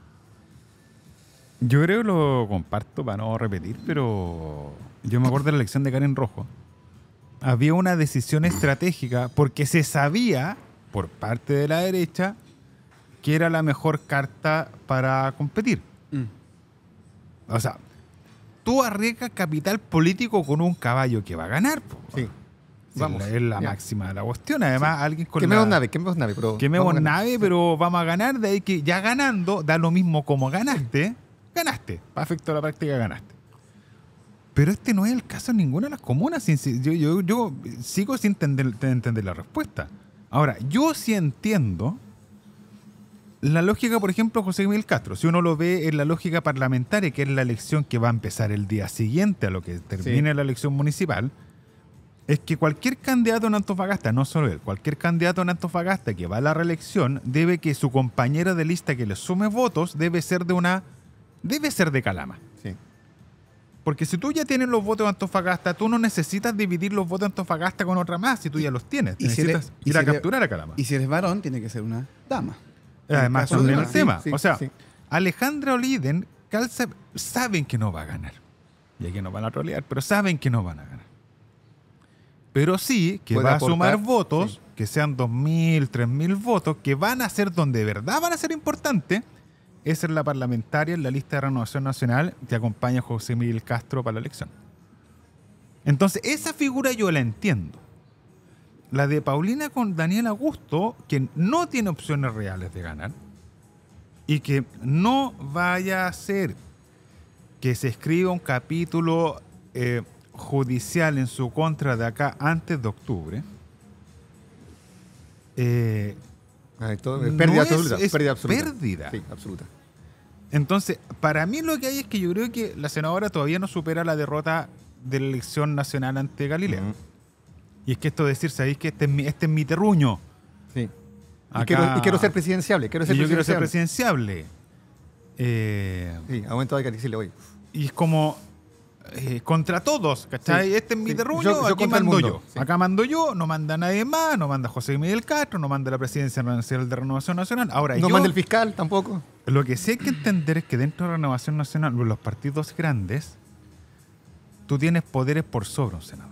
Yo creo que lo comparto para no repetir, pero yo me acuerdo de la elección de Karen Rojo. Había una decisión estratégica porque se sabía, por parte de la derecha, que era la mejor carta para competir. O sea, tú arriesgas capital político con un caballo que va a ganar. Sí. Vamos. Es la Ya. máxima de la cuestión. Además, alguien con Quememos la... nave, Quememos vamos a ganar. nave, pero vamos a ganar. De ahí que ya ganando, da lo mismo como ganaste. Ganaste. Para efecto de la práctica, ganaste. Pero este no es el caso en ninguna de las comunas. Yo sigo sin entender la respuesta. Ahora, yo sí entiendo la lógica, por ejemplo, José Miguel Castro. Si uno lo ve en la lógica parlamentaria, que es la elección que va a empezar el día siguiente a lo que termine la elección municipal, es que cualquier candidato en Antofagasta, no solo él, cualquier candidato en Antofagasta que va a la reelección, debe que su compañera de lista que le sume votos debe ser de Calama. Sí. Porque si tú ya tienes los votos de Antofagasta, tú no necesitas dividir los votos de Antofagasta con otra más si tú ya los tienes. Y si Necesitas ir a capturar a Calama. Y si eres varón, tiene que ser una dama. Además, caso también de- el tema. sí, o sea, sí. Alejandra Oliden, saben que no va a ganar. Y aquí no van a trolear, pero saben que no van a ganar. Pero sí que Puede va a aportar, sumar votos sí. que sean 2.000, 3.000 votos, que van a ser donde de verdad van a ser importantes, esa es la parlamentaria en la lista de Renovación Nacional que acompaña a José Miguel Castro para la elección. Entonces, esa figura yo la entiendo. La de Paulina con Daniel Augusto, que no tiene opciones reales de ganar, y que no vaya a ser que se escriba un capítulo judicial en su contra de acá antes de octubre. Pérdida absoluta. Es Pérdida absoluta. pérdida. Sí, absoluta. Entonces, para mí lo que hay es que yo creo que la senadora todavía no supera la derrota de la elección nacional ante Galilea. Y es que esto de decir, ¿sabéis que este es mi terruño? Sí. Acá- Y quiero ser presidenciable. yo quiero ser presidenciable. Sí, a momento hay que decirle, oye, Y es como contra todos, ¿cachai? Sí, Este es mi sí. terruño, Yo aquí contra el mando mundo, yo. sí. Acá mando yo, no manda nadie más, no manda José Miguel Castro, no manda la presidencia nacional de Renovación Nacional. Ahora, no yo, manda el fiscal tampoco. lo que sí hay que entender es que dentro de Renovación Nacional, los partidos grandes, tú tienes poderes por sobre un senador.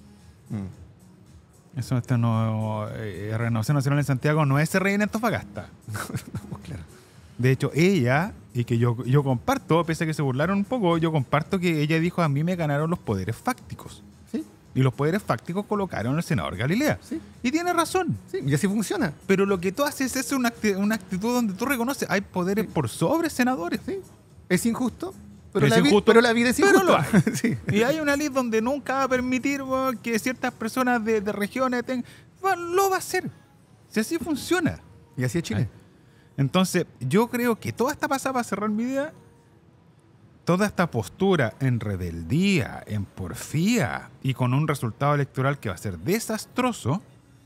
Eso Renovación Nacional en Santiago no es RN en Antofagasta. Claro. De hecho, ella, y que yo comparto, pese a que se burlaron un poco, yo comparto que ella dijo, a mí me ganaron los poderes fácticos. Sí, Y los poderes fácticos colocaron al senador Galilea. sí, Y tiene razón. sí. Y así funciona. Pero lo que tú haces es una actitud donde tú reconoces, hay poderes por sobre senadores. Sí. Es injusto, pero, Es la, injusto, pero la vida es pero injusta. lo hay. Sí. Y hay una ley donde nunca va a permitir que ciertas personas de regiones tengan... Lo va a hacer. Si así funciona. Y así es Chile. Entonces, yo creo que toda esta pasada, para cerrar mi idea, toda esta postura en rebeldía, en porfía y con un resultado electoral que va a ser desastroso,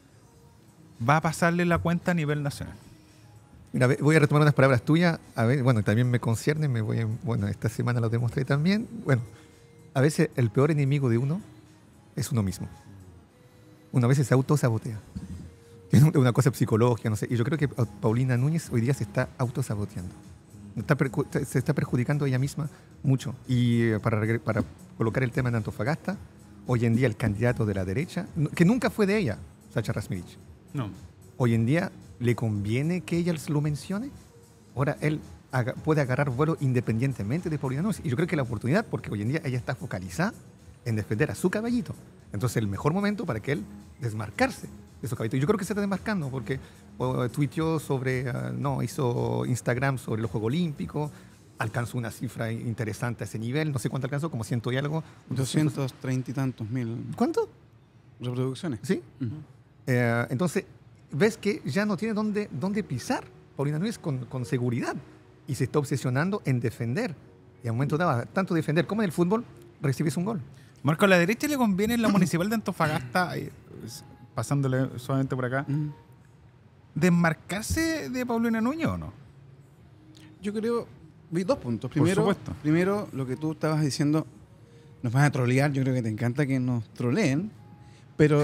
va a pasarle la cuenta a nivel nacional. Mira, voy a retomar unas palabras tuyas. A ver, bueno, también me concierne. Bueno, esta semana lo demostré también. Bueno, a veces el peor enemigo de uno es uno mismo. Uno a veces se autosabotea. Es una cosa psicológica, no sé. Y yo creo que Paulina Núñez hoy día se está autosaboteando. Se está perjudicando ella misma mucho. Y para colocar el tema en Antofagasta, hoy en día el candidato de la derecha, que nunca fue de ella, Sacha Rasmirich, No. hoy en día le conviene que ella lo mencione. Ahora él puede agarrar vuelo independientemente de Paulina Núñez. Y yo creo que la oportunidad, porque hoy en día ella está focalizada en defender a su caballito. Entonces el mejor momento para que él desmarcarse de su caballito. Y yo creo que se está desmarcando porque tuiteó sobre, hizo Instagram sobre los Juegos Olímpicos, alcanzó una cifra interesante a ese nivel, no sé cuánto alcanzó, como 100 y algo. 230 y tantos mil ¿Cuánto? reproducciones. Sí. Ujú. Entonces, ves que ya no tiene dónde pisar Paulina Núñez con seguridad y se está obsesionando en defender. Y al momento daba tanto defender como en el fútbol, recibes un gol. Marco, a la derecha le conviene en la municipal de Antofagasta, pasándole solamente por acá, Ujú. ¿desmarcarse de Paulina Núñez o no? Yo creo, vi dos puntos. Por supuesto. Primero, lo que tú estabas diciendo, nos van a trolear. Yo creo que te encanta que nos troleen. Pero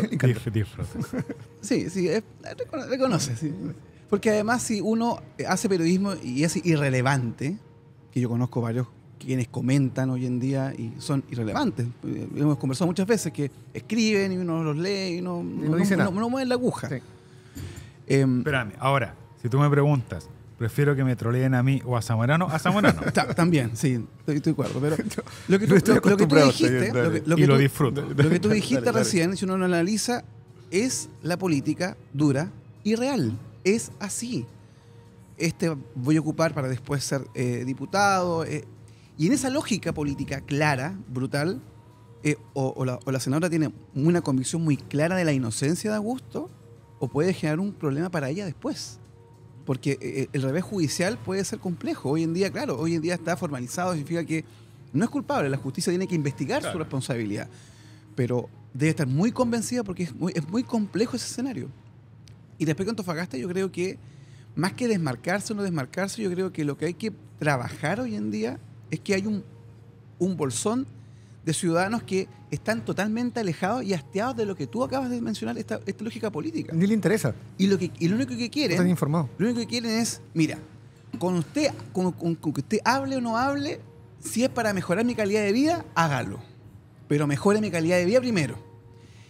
sí, reconoce. Sí. Porque además, si uno hace periodismo y es irrelevante, que yo conozco varios quienes comentan hoy en día y son irrelevantes. Hemos conversado muchas veces que escriben y uno los lee y no dice nada. no mueven la aguja. Sí. Espérame, ahora, si tú me preguntas, prefiero que me troleen a mí o a Zamorano, También, sí, estoy de acuerdo. Pero lo que no estoy tú acostumbrado, dijiste, está bien, y lo disfruto. lo que tú dijiste Dale. recién, si uno lo analiza, es la política dura y real. Es así. Voy a ocupar para después ser diputado. Y en esa lógica política clara, brutal, o la senadora tiene una convicción muy clara de la inocencia de Augusto, o puede generar un problema para ella después. Porque el revés judicial puede ser complejo. Hoy en día, claro, hoy en día está formalizado, significa que no es culpable, la justicia tiene que investigar su responsabilidad. Pero debe estar muy convencida porque es muy complejo ese escenario. Y respecto a Antofagasta, yo creo que más que desmarcarse o no desmarcarse, yo creo que lo que hay que trabajar hoy en día es que hay un bolsón de ciudadanos que están totalmente alejados y hastiados de lo que tú acabas de mencionar, esta lógica política. Ni le interesa. Y lo único que No quieren, están informados. lo único que quieren es, mira, con que usted hable o no hable, si es para mejorar mi calidad de vida, hágalo. Pero mejore mi calidad de vida primero.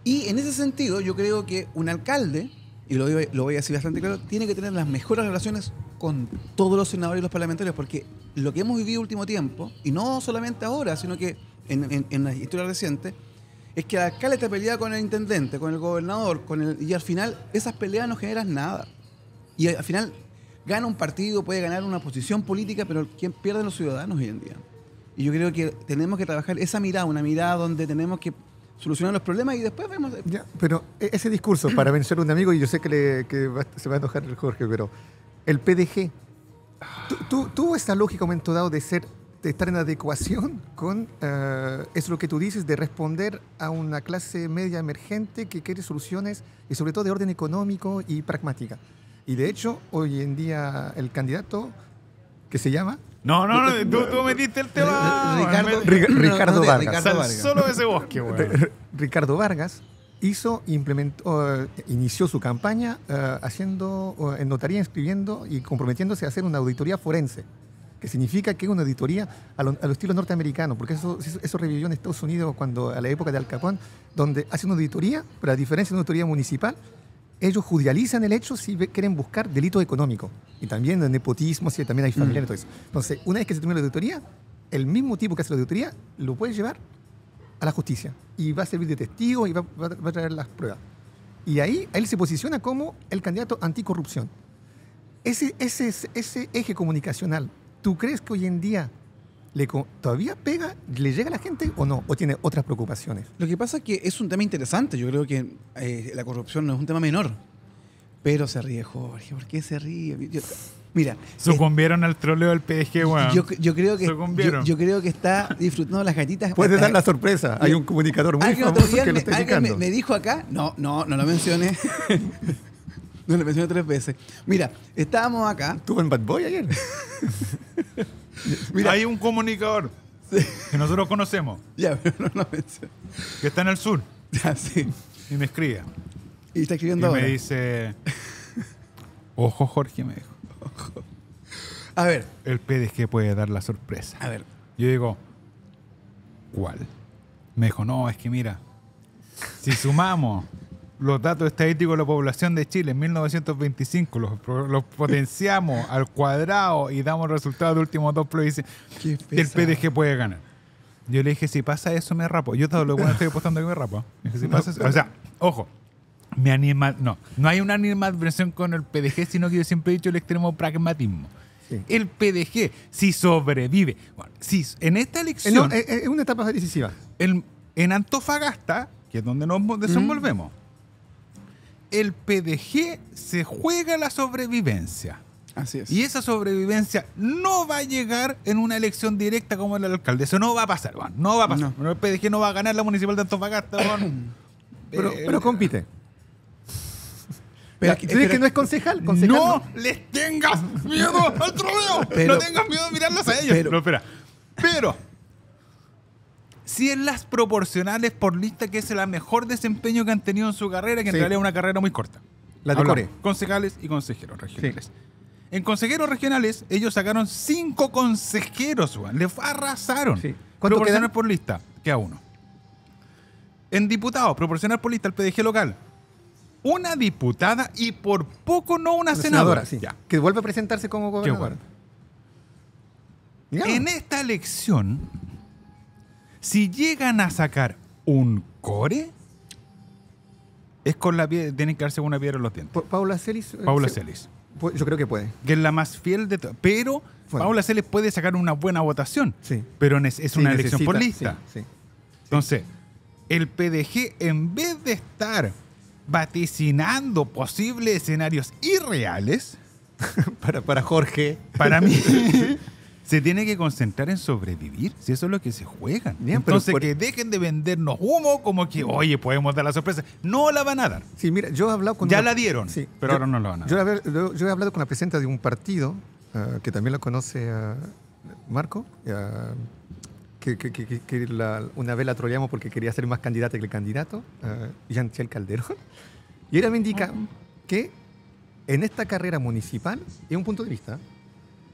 Y en ese sentido, yo creo que un alcalde, y lo voy a decir bastante claro, tiene que tener las mejores relaciones con todos los senadores y los parlamentarios, porque lo que hemos vivido último tiempo, y no solamente ahora, sino que en la historia reciente, es que el alcalde está peleado con el intendente, con el gobernador, y al final esas peleas no generan nada. Y al final gana un partido, puede ganar una posición política, pero quien pierden los ciudadanos hoy en día. Y yo creo que tenemos que trabajar esa mirada, una mirada donde tenemos que solucionar los problemas y después vemos... Ya, pero ese discurso, para vencer a un amigo, y yo sé que se va a enojar el Jorge, pero el PDG, ¿tuvo esa lógica un momento dado de estar en adecuación con eso lo que tú dices, de responder a una clase media emergente que quiere soluciones y sobre todo de orden económico y pragmática? Y de hecho, hoy en día el candidato que se llama... No, tú metiste el tema. Ricardo Vargas. Sal solo de ese bosque, güey. Ricardo Vargas inició su campaña haciendo en notaría, inscribiendo y comprometiéndose a hacer una auditoría forense, que significa que es una auditoría a lo estilo norteamericano, porque eso revivió en Estados Unidos a la época de Al Capone, donde hacen una auditoría, pero a diferencia de una auditoría municipal, ellos judicializan el hecho si quieren buscar delitos económicos. Y también de nepotismo, si también hay familiares y todo eso. Entonces, una vez que se termina la auditoría, el mismo tipo que hace la auditoría lo puede llevar a la justicia. Y va a servir de testigo y va a traer las pruebas. Y ahí él se posiciona como el candidato anticorrupción. Ese eje comunicacional, ¿tú crees que hoy en día todavía pega, le llega a la gente o no? ¿O tiene otras preocupaciones? Lo que pasa es que es un tema interesante. Yo creo que la corrupción no es un tema menor. Pero se ríe Jorge. ¿Por qué se ríe? Mira. Sucumbieron al troleo del PDG, weón. Yo creo que está disfrutando las gatitas. Puedes dar la sorpresa. Hay un comunicador muy famoso que lo está indicando. Me dijo acá. No lo mencioné. No lo mencioné 3 veces. Mira, estábamos acá. ¿Estuvo en Bad Boy ayer? Mira, hay un comunicador que nosotros conocemos. Ya, pero no lo mencioné. Que está en el sur. Ya, sí. Y me escribe. Y está escribiendo y ahora. Me dice... Ojo, Jorge, me dijo. Ojo. A ver. El PDG puede dar la sorpresa. A ver. Yo digo, ¿cuál? Me dijo, no, es que mira, si sumamos los datos estadísticos de la población de Chile en 1925, los potenciamos al cuadrado y damos resultados de últimos 2 plebiscitos, el PDG puede ganar. Yo le dije, si pasa eso, me rapo. Yo todo lo bueno estoy apostando que me rapo. Dije, si pasa eso, o sea, ojo. No hay una animadversión con el PDG, sino que yo siempre he dicho el extremo pragmatismo. Sí. El PDG, si sobrevive, bueno, si en esta elección... es una etapa decisiva. En Antofagasta, que es donde nos desenvolvemos, el PDG se juega la sobrevivencia. Así es. Y esa sobrevivencia no va a llegar en una elección directa como el alcalde. Eso no va a pasar, bueno, no va a pasar. No. El PDG no va a ganar la municipal de Antofagasta. Bueno. Pero compite. Pero que no es concejal. No les tengas miedo al troleo. No tengas miedo de mirarlas a ellos. Pero si en las proporcionales por lista, que es el mejor desempeño que han tenido en su carrera, que en realidad es una carrera muy corta. La de Core. Concejales y consejeros regionales. Sí. En consejeros regionales, ellos sacaron 5 consejeros, Juan. Les arrasaron. Sí. Proporcional por lista, queda 1. En diputados, proporcional por lista, el PDG local, una diputada y por poco no una senadora. Sí. Ya. Que vuelve a presentarse como gobernadora. En esta elección, si llegan a sacar un core, es con la piedra, tienen que darse una piedra en los dientes. Paula Celis. Yo creo que puede. Que es la más fiel de todas. Pero Paula Celis puede sacar una buena votación. Sí. Pero es una elección por lista. Sí. Entonces, el PDG, en vez de estar vaticinando posibles escenarios irreales, para Jorge, para mí, se tiene que concentrar en sobrevivir, si eso es lo que se juegan. Bien, entonces, que dejen de vendernos humo como que, oye, podemos dar la sorpresa. No la van a dar. Sí, mira, yo he hablado con... Ya la dieron, sí, pero ahora no la van a dar. Yo he hablado con la presidenta de un partido, que también lo conoce Marco, que una vez la troleamos porque quería ser más candidata que el candidato, Jean-Michel Calderón. Y ella me indica que en esta carrera municipal, es un punto de vista,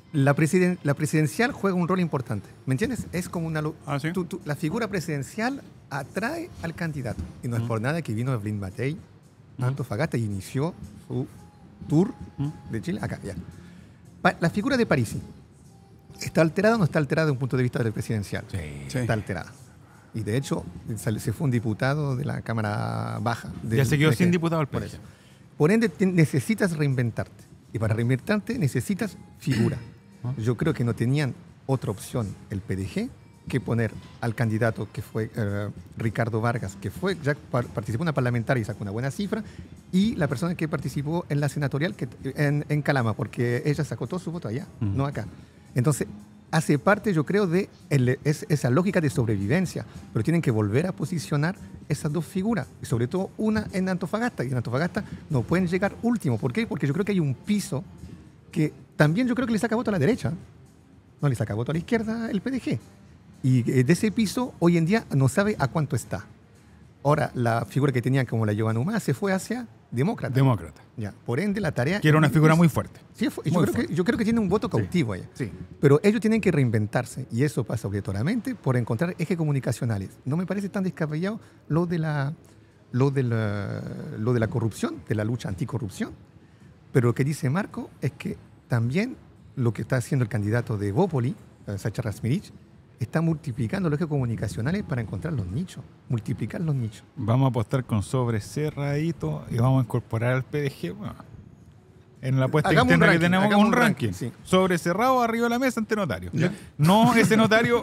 La presidencial juega un rol importante. ¿Me entiendes? Es como una... Ah, ¿sí? La figura presidencial atrae al candidato. Y no es por nada que vino Evelyn Matei a Antofagasta y inició su tour de Chile acá. Ya. La figura de Parisi, ¿está alterada o no está alterada desde un punto de vista del presidencial? Sí. Está alterada. Y de hecho, se fue un diputado de la Cámara Baja. Ya se quedó sin PDG. diputado el Por PDG. eso. Por ende, necesitas reinventarte. Y para reinventarte necesitas figura. Yo creo que no tenían otra opción el PDG que poner al candidato que fue Ricardo Vargas, que fue ya participó en una parlamentaria y sacó una buena cifra, y la persona que participó en la senatorial en Calama, porque ella sacó todo su voto allá, no acá. Entonces, hace parte, yo creo, de esa lógica de sobrevivencia, pero tienen que volver a posicionar esas dos figuras, y sobre todo una en Antofagasta, y en Antofagasta no pueden llegar último. ¿Por qué? Porque yo creo que hay un piso que también yo creo que le saca voto a la derecha, no le saca voto a la izquierda el PDG. Y de ese piso, hoy en día no sabe a cuánto está. Ahora, la figura que tenían como la Giovanna Humá se fue hacia demócrata. Demócrata. Ya, por ende, la tarea... Que era una figura muy fuerte. Sí, Muy yo creo que tiene un voto cautivo allá. Sí. Pero ellos tienen que reinventarse, y eso pasa obligatoriamente por encontrar ejes comunicacionales. No me parece tan descabellado lo de la corrupción, de la lucha anticorrupción. Pero lo que dice Marco es que también lo que está haciendo el candidato de Bópoli, Sacha Razmirich, está multiplicando los ejes comunicacionales para encontrar los nichos, multiplicar los nichos. Vamos a apostar con sobre cerradito y vamos a incorporar al PDG. Bueno, en la apuesta Hagamos interna un que ranking, tenemos hagamos un un ranking. ranking, sí. Sobre cerrado arriba de la mesa ante notario. No ese notario,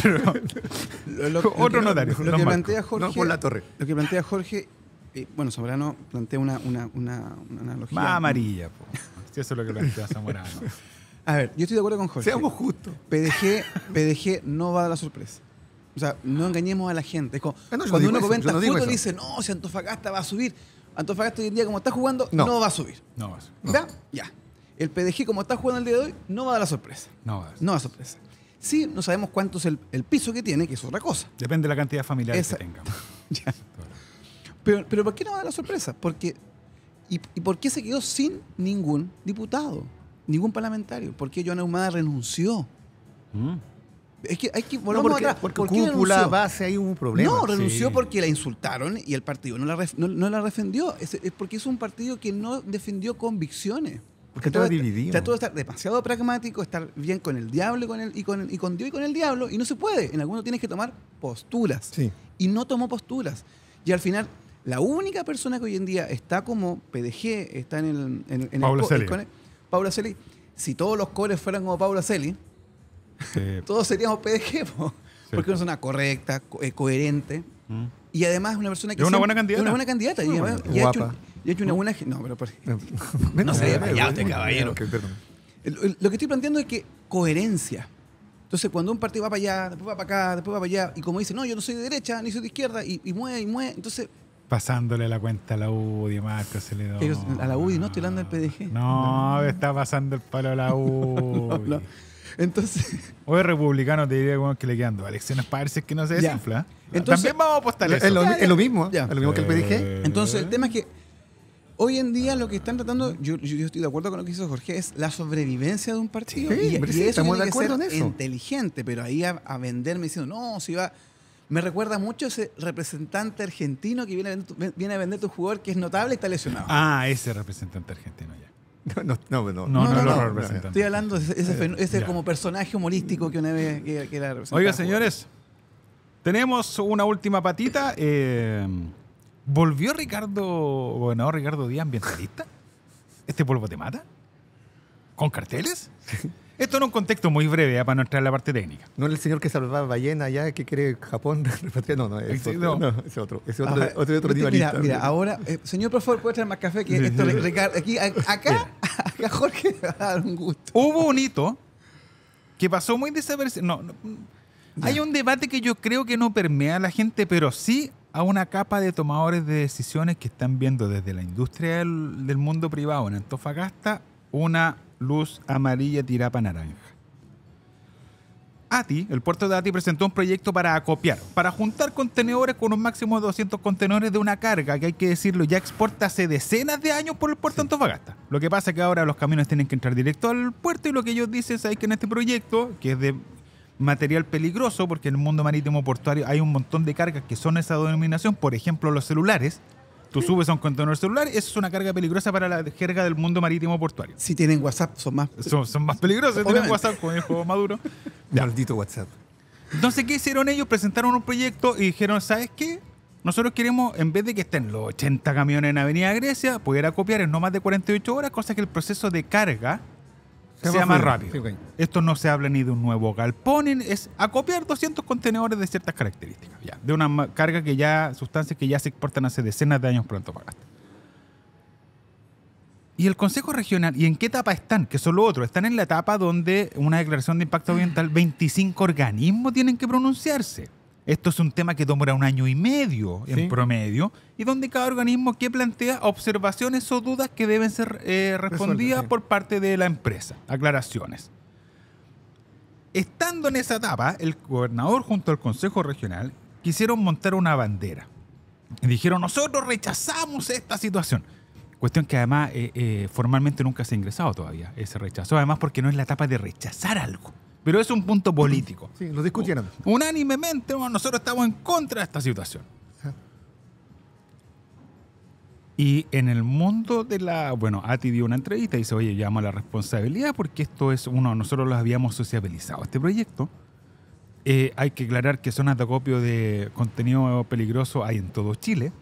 otro notario. Lo don que Marco. plantea Jorge, No por la torre. Lo que plantea Jorge, bueno, Zamorano plantea una analogía. Más amarilla, po. Si eso es lo que plantea Zamorano. A ver, yo estoy de acuerdo con Jorge. Seamos justos. PDG no va a dar la sorpresa. O sea, no engañemos a la gente. Es como, Ah, no, yo no cuando digo uno eso, comenta yo no digo fútbol eso. dice, no, si Antofagasta va a subir. Antofagasta hoy en día, como está jugando, No. no va a subir. No vas. ¿Ya? Ya. El PDG, como está jugando el día de hoy, no va a dar la sorpresa. No vas. No va a dar sorpresa. Sí, no sabemos cuánto es el piso que tiene, que es otra cosa. Depende de la cantidad familiar Esa- que tengamos. Ya. Pero ¿por qué no va a dar la sorpresa? Porque, ¿y por qué se quedó sin ningún diputado? Ningún parlamentario. ¿Por qué Giovanna Humada renunció? Es que hay que No, volvamos porque, atrás. porque ¿Por qué cúpula, renunció? base, hay un problema. No, renunció Sí. porque la insultaron y el partido no la defendió. Es porque es un partido que no defendió convicciones. Porque estaba dividido. Trató de estar demasiado pragmático, estar bien con el diablo y con Dios y con el diablo, y no se puede. En algunos tienes que tomar posturas. Sí. Y no tomó posturas. Y al final, la única persona que hoy en día está como PDG, está en el Paula Celi. Paula Celi. Si todos los cores fueran como Paula Celi, Sí. todos seríamos PDG, po. Sí. Porque es una persona correcta, coherente, Mm. y además una persona que Es una siempre- buena candidata. es una buena candidata. Muy y buena. ha hecho, Guapa. y ha hecho una buena... No, pero No se haya callado este caballero. Ok, perdón. Lo que estoy planteando es que coherencia. Entonces, cuando un partido va para allá, después va para acá, después va para allá, y como dice, no, yo no soy de derecha, ni soy de izquierda, y mueve, entonces, Pasándole la cuenta a la UDI, Marco Celedón. Pero a la UDI no, estoy hablando del PDG. No, está pasando el palo a la UDI. no. Entonces, Hoy republicano te diría bueno, que le quedan 2 elecciones para ver si es que no se Ya. desinfla. Entonces- También vamos a apostar eso. Es lo mismo, Ya. es lo mismo que el PDG. entonces, el tema es que hoy en día lo que están tratando, yo estoy de acuerdo con lo que hizo Jorge, es la sobrevivencia de un partido. Sí, y hombre, y sí, eso estamos tiene de que acuerdo ser en eso. inteligente, pero ahí a venderme diciendo, no, si va... Me recuerda mucho ese representante argentino que viene a vender tu jugador que es notable y está lesionado. Ah, ese representante argentino ya. No. No, no, lo no. representante. Estoy hablando de ese Ya. como personaje humorístico que una vez que era representante. Oiga, señores, tenemos una última patita. ¿Volvió gobernador Ricardo Díaz ambientalista? ¿Este polvo te mata? ¿Con carteles? Esto en un contexto muy breve para no entrar en la parte técnica. No es el señor que salvaba ballena allá que quiere Japón repatriar. No, es Sí, otro. no. No, es otro. Es Ajá. otro Mira, animalista. ahora, señor, por favor, ¿puede traer más café? Que esto, Ricardo, aquí, acá Jorge va a dar un gusto. Hubo un hito que pasó muy desapercibido. No, hay un debate que yo creo que no permea a la gente, pero sí a una capa de tomadores de decisiones que están viendo desde la industria del mundo privado en Antofagasta una luz amarilla tirada para naranja. ATI, el puerto de ATI, presentó un proyecto para acopiar, para juntar contenedores con un máximo de 200 contenedores de una carga que, hay que decirlo, ya exporta hace decenas de años por el puerto de Antofagasta. Lo que pasa es que ahora los camiones tienen que entrar directo al puerto y lo que ellos dicen es que en este proyecto, que es de material peligroso, porque en el mundo marítimo portuario hay un montón de cargas que son esa denominación, por ejemplo los celulares. Tú subes a un contenedor celular, eso es una carga peligrosa para la jerga del mundo marítimo portuario. Si tienen WhatsApp, son más... Son más peligrosos, tienen Obviamente. WhatsApp, como dijo Maduro. Ya. Maldito WhatsApp. Entonces, ¿qué hicieron ellos? Presentaron un proyecto y dijeron, ¿sabes qué? Nosotros queremos, en vez de que estén los 80 camiones en Avenida Grecia, poder acopiar en no más de 48 horas, cosa que el proceso de carga sea más rápido. Sí, ok. Esto no se habla ni de un nuevo galpón, es acopiar 200 contenedores de ciertas características, ya, de una carga que ya, sustancias que ya se exportan hace decenas de años por Antofagasta. Y el Consejo Regional, ¿y en qué etapa están? Que son lo otro, están en la etapa donde una declaración de impacto ambiental, 25 organismos tienen que pronunciarse. Esto es un tema que demora 1 año y medio en Sí. promedio, y donde cada organismo que plantea observaciones o dudas que deben ser respondidas sí. por parte de la empresa, aclaraciones. Estando en esa etapa, el gobernador junto al Consejo Regional quisieron montar una bandera. Y dijeron, nosotros rechazamos esta situación. Cuestión que además formalmente nunca se ha ingresado todavía, ese rechazo. Además porque no es la etapa de rechazar algo, pero es un punto político. Sí, lo discutieron. Unánimemente, bueno, nosotros estamos en contra de esta situación. Ajá. Y en el mundo de la... Bueno, ATI dio una entrevista y dice, oye, llamo a la responsabilidad porque esto es uno, nosotros los habíamos sociabilizado este proyecto. Hay que aclarar que zonas de acopio de contenido peligroso hay en todo Chile.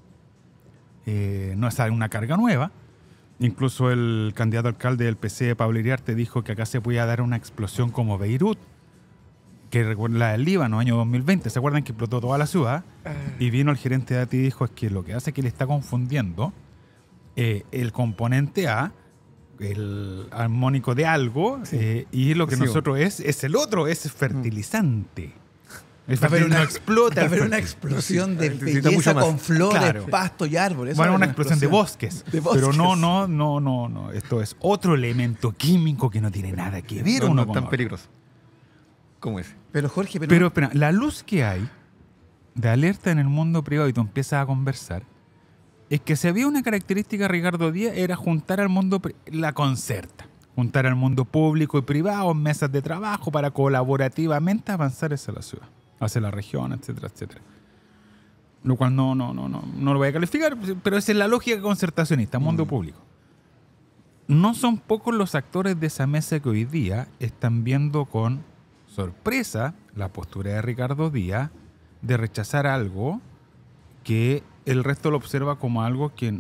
No es una carga nueva. Incluso el candidato alcalde del PC, Pablo Iriarte, dijo que acá se podía dar una explosión como Beirut, que recuerda la del Líbano, año 2020. ¿Se acuerdan que explotó toda la ciudad? Y vino el gerente de ATI y dijo es que lo que hace es que le está confundiendo el componente A, el armónico de algo, Sí. y lo que Sí. nosotros es el otro, es fertilizante. El Va a haber fertilizante no explota. va a el haber una fertilizante. explosión de Necesita belleza mucho más. con flores, Claro. pasto y árboles. Eso Bueno, va a una haber explosión de bosques. De Pero bosques. no. Esto es otro elemento químico que no tiene nada que ver No, uno no con tan otro. peligroso. ¿Cómo es? Pero Jorge, Pero espera, la luz que hay de alerta en el mundo privado y tú empiezas a conversar es que si había una característica de Ricardo Díaz era juntar al mundo, la concerta, juntar al mundo público y privado en mesas de trabajo para colaborativamente avanzar hacia la ciudad, hacia la región, etcétera, etcétera. Lo cual no lo voy a calificar, pero esa es la lógica concertacionista, mundo público. No son pocos los actores de esa mesa que hoy día están viendo con sorpresa la postura de Ricardo Díaz de rechazar algo que el resto lo observa como algo que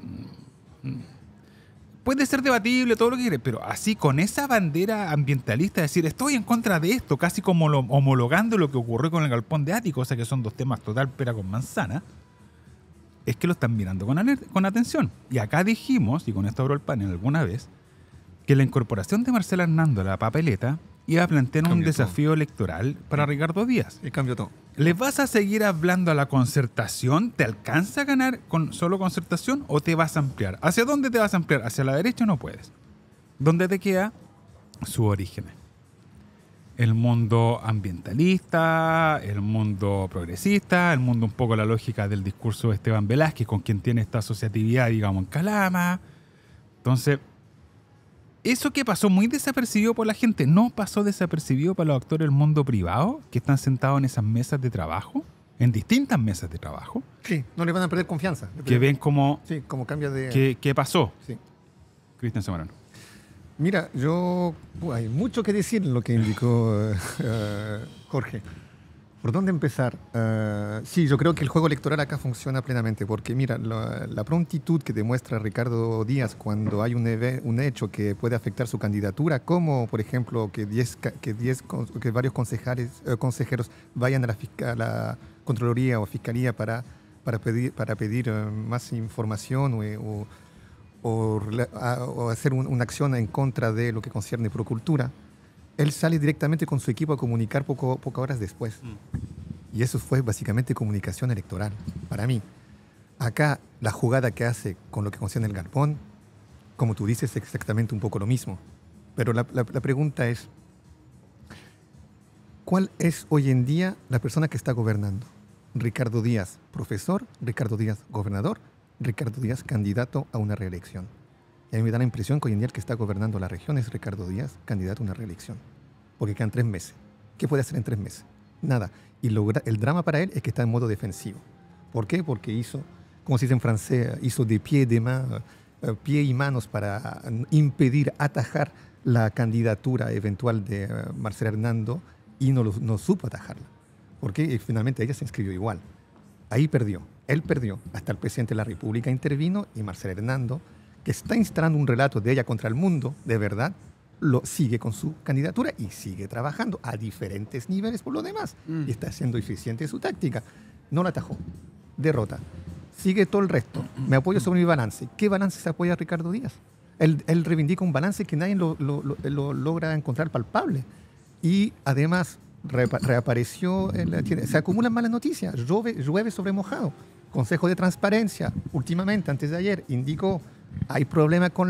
puede ser debatible, todo lo que quiere, pero así con esa bandera ambientalista, decir estoy en contra de esto, casi como homologando lo que ocurrió con el galpón de ATI, cosa que son dos temas total pera con manzana, es que lo están mirando con atención. Y acá dijimos, y con esto abro el panel alguna vez, que la incorporación de Marcela Hernando a la papeleta iba a plantear un Cambió desafío electoral para Ricardo Díaz. Y cambió todo. ¿Les vas a seguir hablando a la concertación? ¿Te alcanza a ganar con solo concertación o te vas a ampliar? ¿Hacia dónde te vas a ampliar? ¿Hacia la derecha no puedes? ¿Dónde te queda? Sus orígenes. El mundo ambientalista, el mundo progresista, el mundo un poco la lógica del discurso de Esteban Velázquez, con quien tiene esta asociatividad, digamos, en Calama. Entonces, eso que pasó muy desapercibido por la gente, no pasó desapercibido para los actores del mundo privado que están sentados en esas mesas de trabajo, en distintas mesas de trabajo, Sí, no le van a perder confianza. que ven como Sí, como cambia de... qué pasó. Sí. Cristian Zamorano. Mira, hay mucho que decir en lo que indicó Jorge. ¿Por dónde empezar? Sí, yo creo que el juego electoral acá funciona plenamente, porque mira, la prontitud que demuestra Ricardo Díaz cuando hay un hecho que puede afectar su candidatura, como por ejemplo que varios consejeros vayan a la Contraloría o Fiscalía para pedir más información o hacer una acción en contra de lo que concierne Procultura. Él sale directamente con su equipo a comunicar pocas horas después. Y eso fue básicamente comunicación electoral, para mí. Acá, la jugada que hace con lo que concierne el galpón, como tú dices, es exactamente un poco lo mismo. Pero la pregunta es, ¿Cuál es hoy en día la persona que está gobernando? Ricardo Díaz, profesor, Ricardo Díaz, gobernador, Ricardo Díaz, candidato a una reelección. Y a mí me da la impresión que hoy en día el que está gobernando la región es Ricardo Díaz, candidato a una reelección. Porque quedan 3 meses. ¿Qué puede hacer en 3 meses? Nada. Y el drama para él es que está en modo defensivo. ¿Por qué? Porque hizo, como se dice en francés, hizo de pie y manos para impedir, atajar la candidatura eventual de Marcela Hernando y no supo atajarla. Porque finalmente ella se inscribió igual. Ahí perdió. Él perdió. Hasta el presidente de la República intervino y Marcela Hernando, que está instalando un relato de ella contra el mundo, de verdad, lo sigue con su candidatura y sigue trabajando a diferentes niveles por lo demás. Y está siendo eficiente su táctica. No la atajó. Derrota. Sigue todo el resto. Me apoyo sobre mi balance. ¿Qué balance se apoya Ricardo Díaz? Él reivindica un balance que nadie lo logra encontrar palpable. Y además reapareció, se acumulan malas noticias. Llueve sobre mojado. Consejo de Transparencia, últimamente, antes de ayer, indicó hay problema con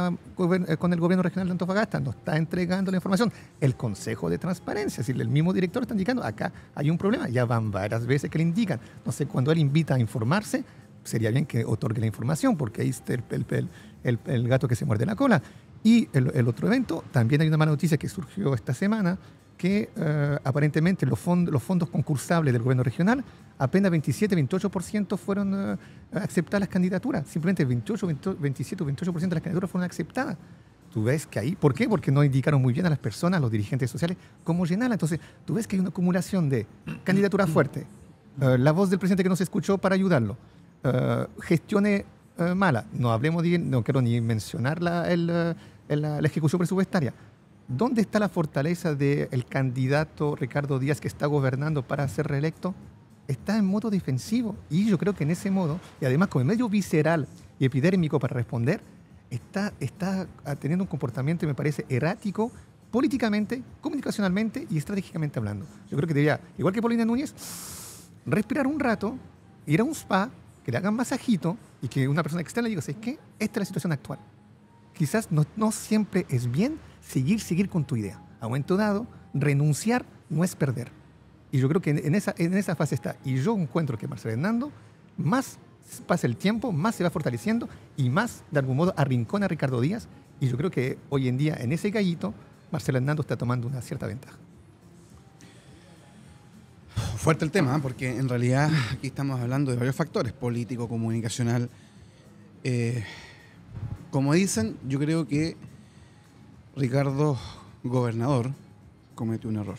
el gobierno regional de Antofagasta, no está entregando la información. El Consejo de Transparencia, es decir, el mismo director está indicando, acá hay un problema, ya van varias veces que le indican. No sé, cuando él invita a informarse, sería bien que otorgue la información, porque ahí está el gato que se muerde la cola. Y el otro evento, también hay una mala noticia que surgió esta semana, que aparentemente los fondos concursables del gobierno regional, apenas 27-28% fueron aceptadas las candidaturas. Simplemente 27-28% de las candidaturas fueron aceptadas. Tú ves que ahí, ¿por qué? Porque no indicaron muy bien a las personas, a los dirigentes sociales, cómo llenarla. Entonces, tú ves que hay una acumulación de candidatura fuerte, la voz del presidente que no se escuchó para ayudarlo, gestiones malas. No hablemos, no quiero ni mencionar la ejecución presupuestaria. ¿Dónde está la fortaleza del candidato Ricardo Díaz que está gobernando para ser reelecto? Está en modo defensivo. Y yo creo que en ese modo, y además con el medio visceral y epidérmico para responder, está teniendo un comportamiento, me parece, errático políticamente, comunicacionalmente y estratégicamente hablando. Yo creo que debería, igual que Paulina Núñez, respirar un rato, ir a un spa, que le hagan masajito y que una persona externa le diga, ¿sabes qué? Esta es la situación actual. Quizás no siempre es bien seguir con tu idea. A un momento dado, renunciar no es perder. Y yo creo que en esa fase está. Y yo encuentro que Marcela Hernando, más pasa el tiempo, más se va fortaleciendo y más, de algún modo, arrincona a Ricardo Díaz. Y yo creo que hoy en día, en ese gallito, Marcela Hernando está tomando una cierta ventaja. Fuerte el tema, porque en realidad aquí estamos hablando de varios factores, político, comunicacional. Como dicen, yo creo que Ricardo, gobernador, cometió un error.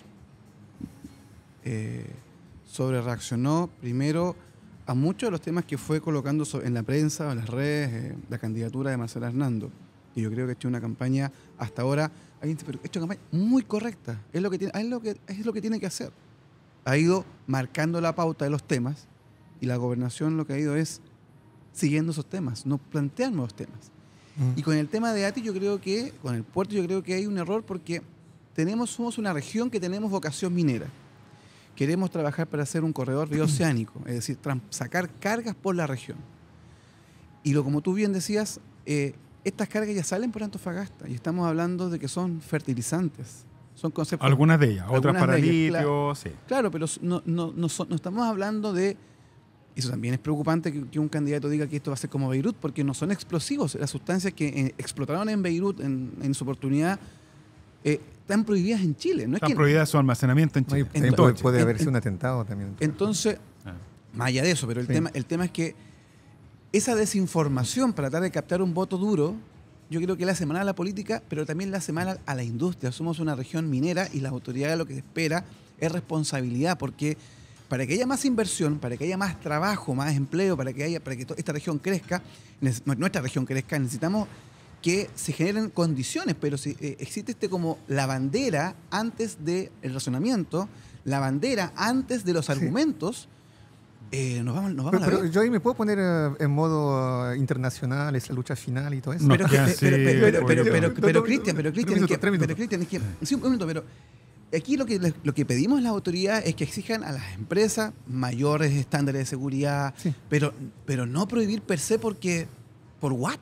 Sobre reaccionó primero a muchos de los temas que fue colocando en la prensa o en las redes, la candidatura de Marcela Hernando. Y yo creo que ha hecho una campaña hasta ahora, ha hecho una campaña muy correcta. Es lo que tiene que hacer. Ha ido marcando la pauta de los temas y la gobernación lo que ha ido es siguiendo esos temas, no plantear nuevos temas. Y con el tema de ATI, con el puerto, yo creo que hay un error porque somos una región que tenemos vocación minera. Queremos trabajar para hacer un corredor bioceánico, es decir, sacar cargas por la región. Y como tú bien decías, estas cargas ya salen por Antofagasta y estamos hablando de que son fertilizantes. Son conceptos. Algunas de ellas, otras para litio, claro, sí. Claro, pero no estamos hablando de. Eso también es preocupante que un candidato diga que esto va a ser como Beirut, porque no son explosivos. Las sustancias que explotaron en Beirut en su oportunidad están prohibidas en Chile. No están prohibidas su almacenamiento en Chile. Puede haber sido un atentado también. Entonces, más allá de eso, pero el tema es que esa desinformación para tratar de captar un voto duro, yo creo que le hace mal a la política, pero también le hace mal a la industria. Somos una región minera y la autoridad lo que espera es responsabilidad, porque para que haya más inversión, para que haya más trabajo, más empleo, para que esta región crezca, nuestra región crezca, necesitamos que se generen condiciones, pero si existe como la bandera antes del razonamiento, la bandera antes de los argumentos, nos vamos a pero ver. yo ahí me puedo poner en modo internacional, esa lucha final y todo eso. No, Pero Cristian, es que sí, un minuto, pero aquí lo que pedimos a las autoridades es que exijan a las empresas mayores estándares de seguridad, sí. pero no prohibir per se por guata.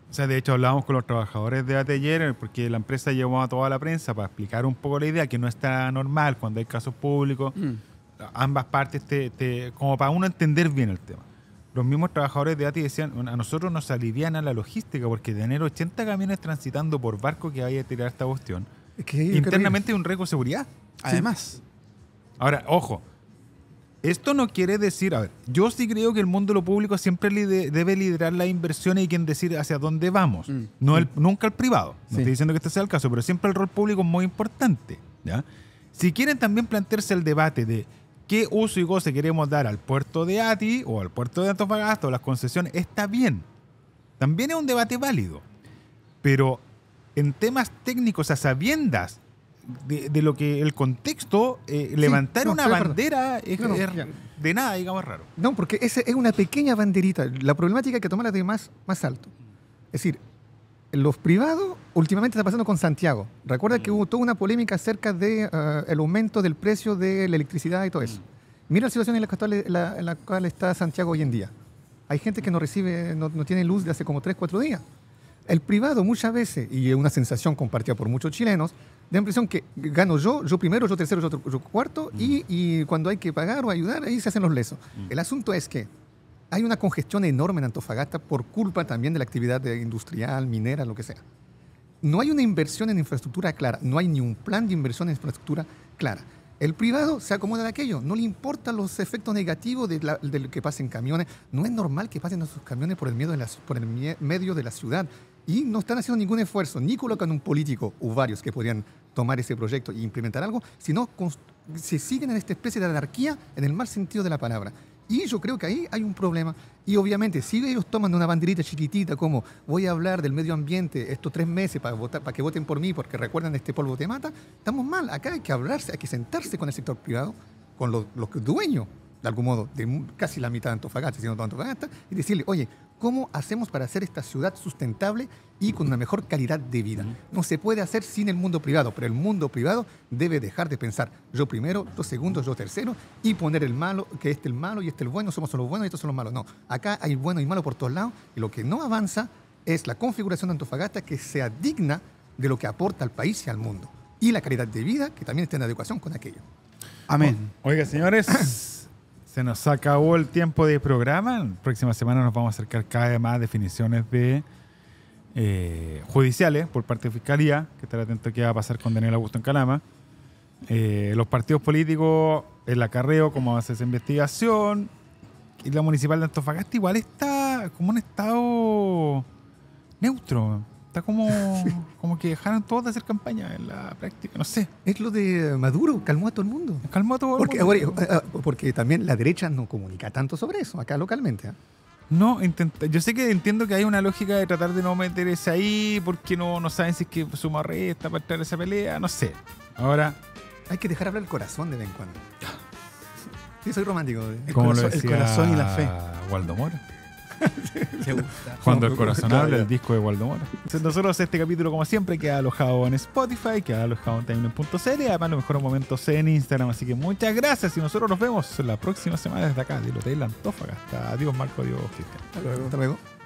O sea, de hecho hablábamos con los trabajadores de ayer porque la empresa llevó a toda la prensa para explicar un poco la idea, que no está normal cuando hay casos públicos. Ambas partes, como para uno entender bien el tema. Los mismos trabajadores de ATI decían, a nosotros nos aliviana la logística porque tener 80 camiones transitando por barco que vaya a tirar esta cuestión, Es que internamente es un riesgo de seguridad. Además, Ahora, ojo, esto no quiere decir, a ver, yo sí creo que el mundo de lo público siempre debe liderar las inversiones y quien decide hacia dónde vamos. Nunca el privado. No Sí. estoy diciendo que este sea el caso, pero siempre el rol público es muy importante. ¿Ya? Si quieren también plantearse el debate de qué uso y goce queremos dar al puerto de Ati o al puerto de Antofagasta o las concesiones, está bien. También es un debate válido. Pero en temas técnicos, a sabiendas de lo que el contexto, levantar no, una estoy de acuerdo. bandera es, No, es ya. de nada, digamos, raro. No, porque esa es una pequeña banderita. La problemática hay que tomarla de más alto. Es decir, los privados últimamente está pasando con Santiago. Recuerda que hubo toda una polémica acerca de el aumento del precio de la electricidad y todo eso. Mira la situación en la cual está Santiago hoy en día. Hay gente que no tiene luz de hace como 3, 4 días. El privado muchas veces, y es una sensación compartida por muchos chilenos, da la impresión que gano yo primero, yo tercero, yo cuarto, y cuando hay que pagar o ayudar, ahí se hacen los lesos. El asunto es que hay una congestión enorme en Antofagasta por culpa también de la actividad industrial, minera, lo que sea. No hay una inversión en infraestructura clara, no hay ni un plan de inversión en infraestructura clara. El privado se acomoda de aquello, no le importan los efectos negativos de lo que pasen camiones. No es normal que pasen esos camiones por el medio de la ciudad. Y no están haciendo ningún esfuerzo, ni colocan un político o varios que podrían tomar ese proyecto e implementar algo, sino se siguen en esta especie de anarquía en el mal sentido de la palabra. Y yo creo que ahí hay un problema. Y obviamente, si ellos toman una banderita chiquitita como voy a hablar del medio ambiente estos 3 meses para que voten por mí porque recuerdan este polvo te mata, estamos mal. Acá hay que hablarse, hay que sentarse con el sector privado, con los dueños, de algún modo, de casi la mitad de Antofagasta, siendo todo Antofagasta, y decirle, oye, ¿cómo hacemos para hacer esta ciudad sustentable y con una mejor calidad de vida? No se puede hacer sin el mundo privado, pero el mundo privado debe dejar de pensar yo primero, yo segundo, yo tercero, y poner el malo, que este es el malo y este es el bueno, somos los buenos y estos son los malos. No, acá hay bueno y malo por todos lados, y lo que no avanza es la configuración de Antofagasta que sea digna de lo que aporta al país y al mundo. Y la calidad de vida que también esté en adecuación con aquello. amén. Oiga, señores, se nos acabó el tiempo de programa. La próxima semana nos vamos a acercar cada vez más definiciones de judiciales por parte de Fiscalía, que estar atento a qué va a pasar con Daniel Augusto en Calama. Los partidos políticos, el acarreo, cómo va a ser esa investigación. Y la municipal de Antofagasta igual está como en estado neutro. Está como que dejaron todos de hacer campaña en la práctica, no sé. Es lo de Maduro, calmó a todo el mundo. Calmó a todo el mundo. Porque también la derecha no comunica tanto sobre eso, acá localmente. No, yo sé que entiendo que hay una lógica de tratar de no meterse ahí porque no saben si es que suma resta para entrar a esa pelea, no sé. Ahora, Hay que dejar hablar el corazón de vez en cuando. Sí, soy romántico. como lo el decía corazón y la fe. Waldo Mora. Me gusta. Cuando el No, corazón claro, habla, ya. el disco de Waldo Mora. Nosotros este capítulo, como siempre, queda alojado en Spotify, queda alojado en timeline.cl, además los mejores momentos en Instagram. Así que muchas gracias y nosotros nos vemos la próxima semana desde acá, del Hotel Antofagasta. Adiós Marco, adiós Cristian. Hasta luego.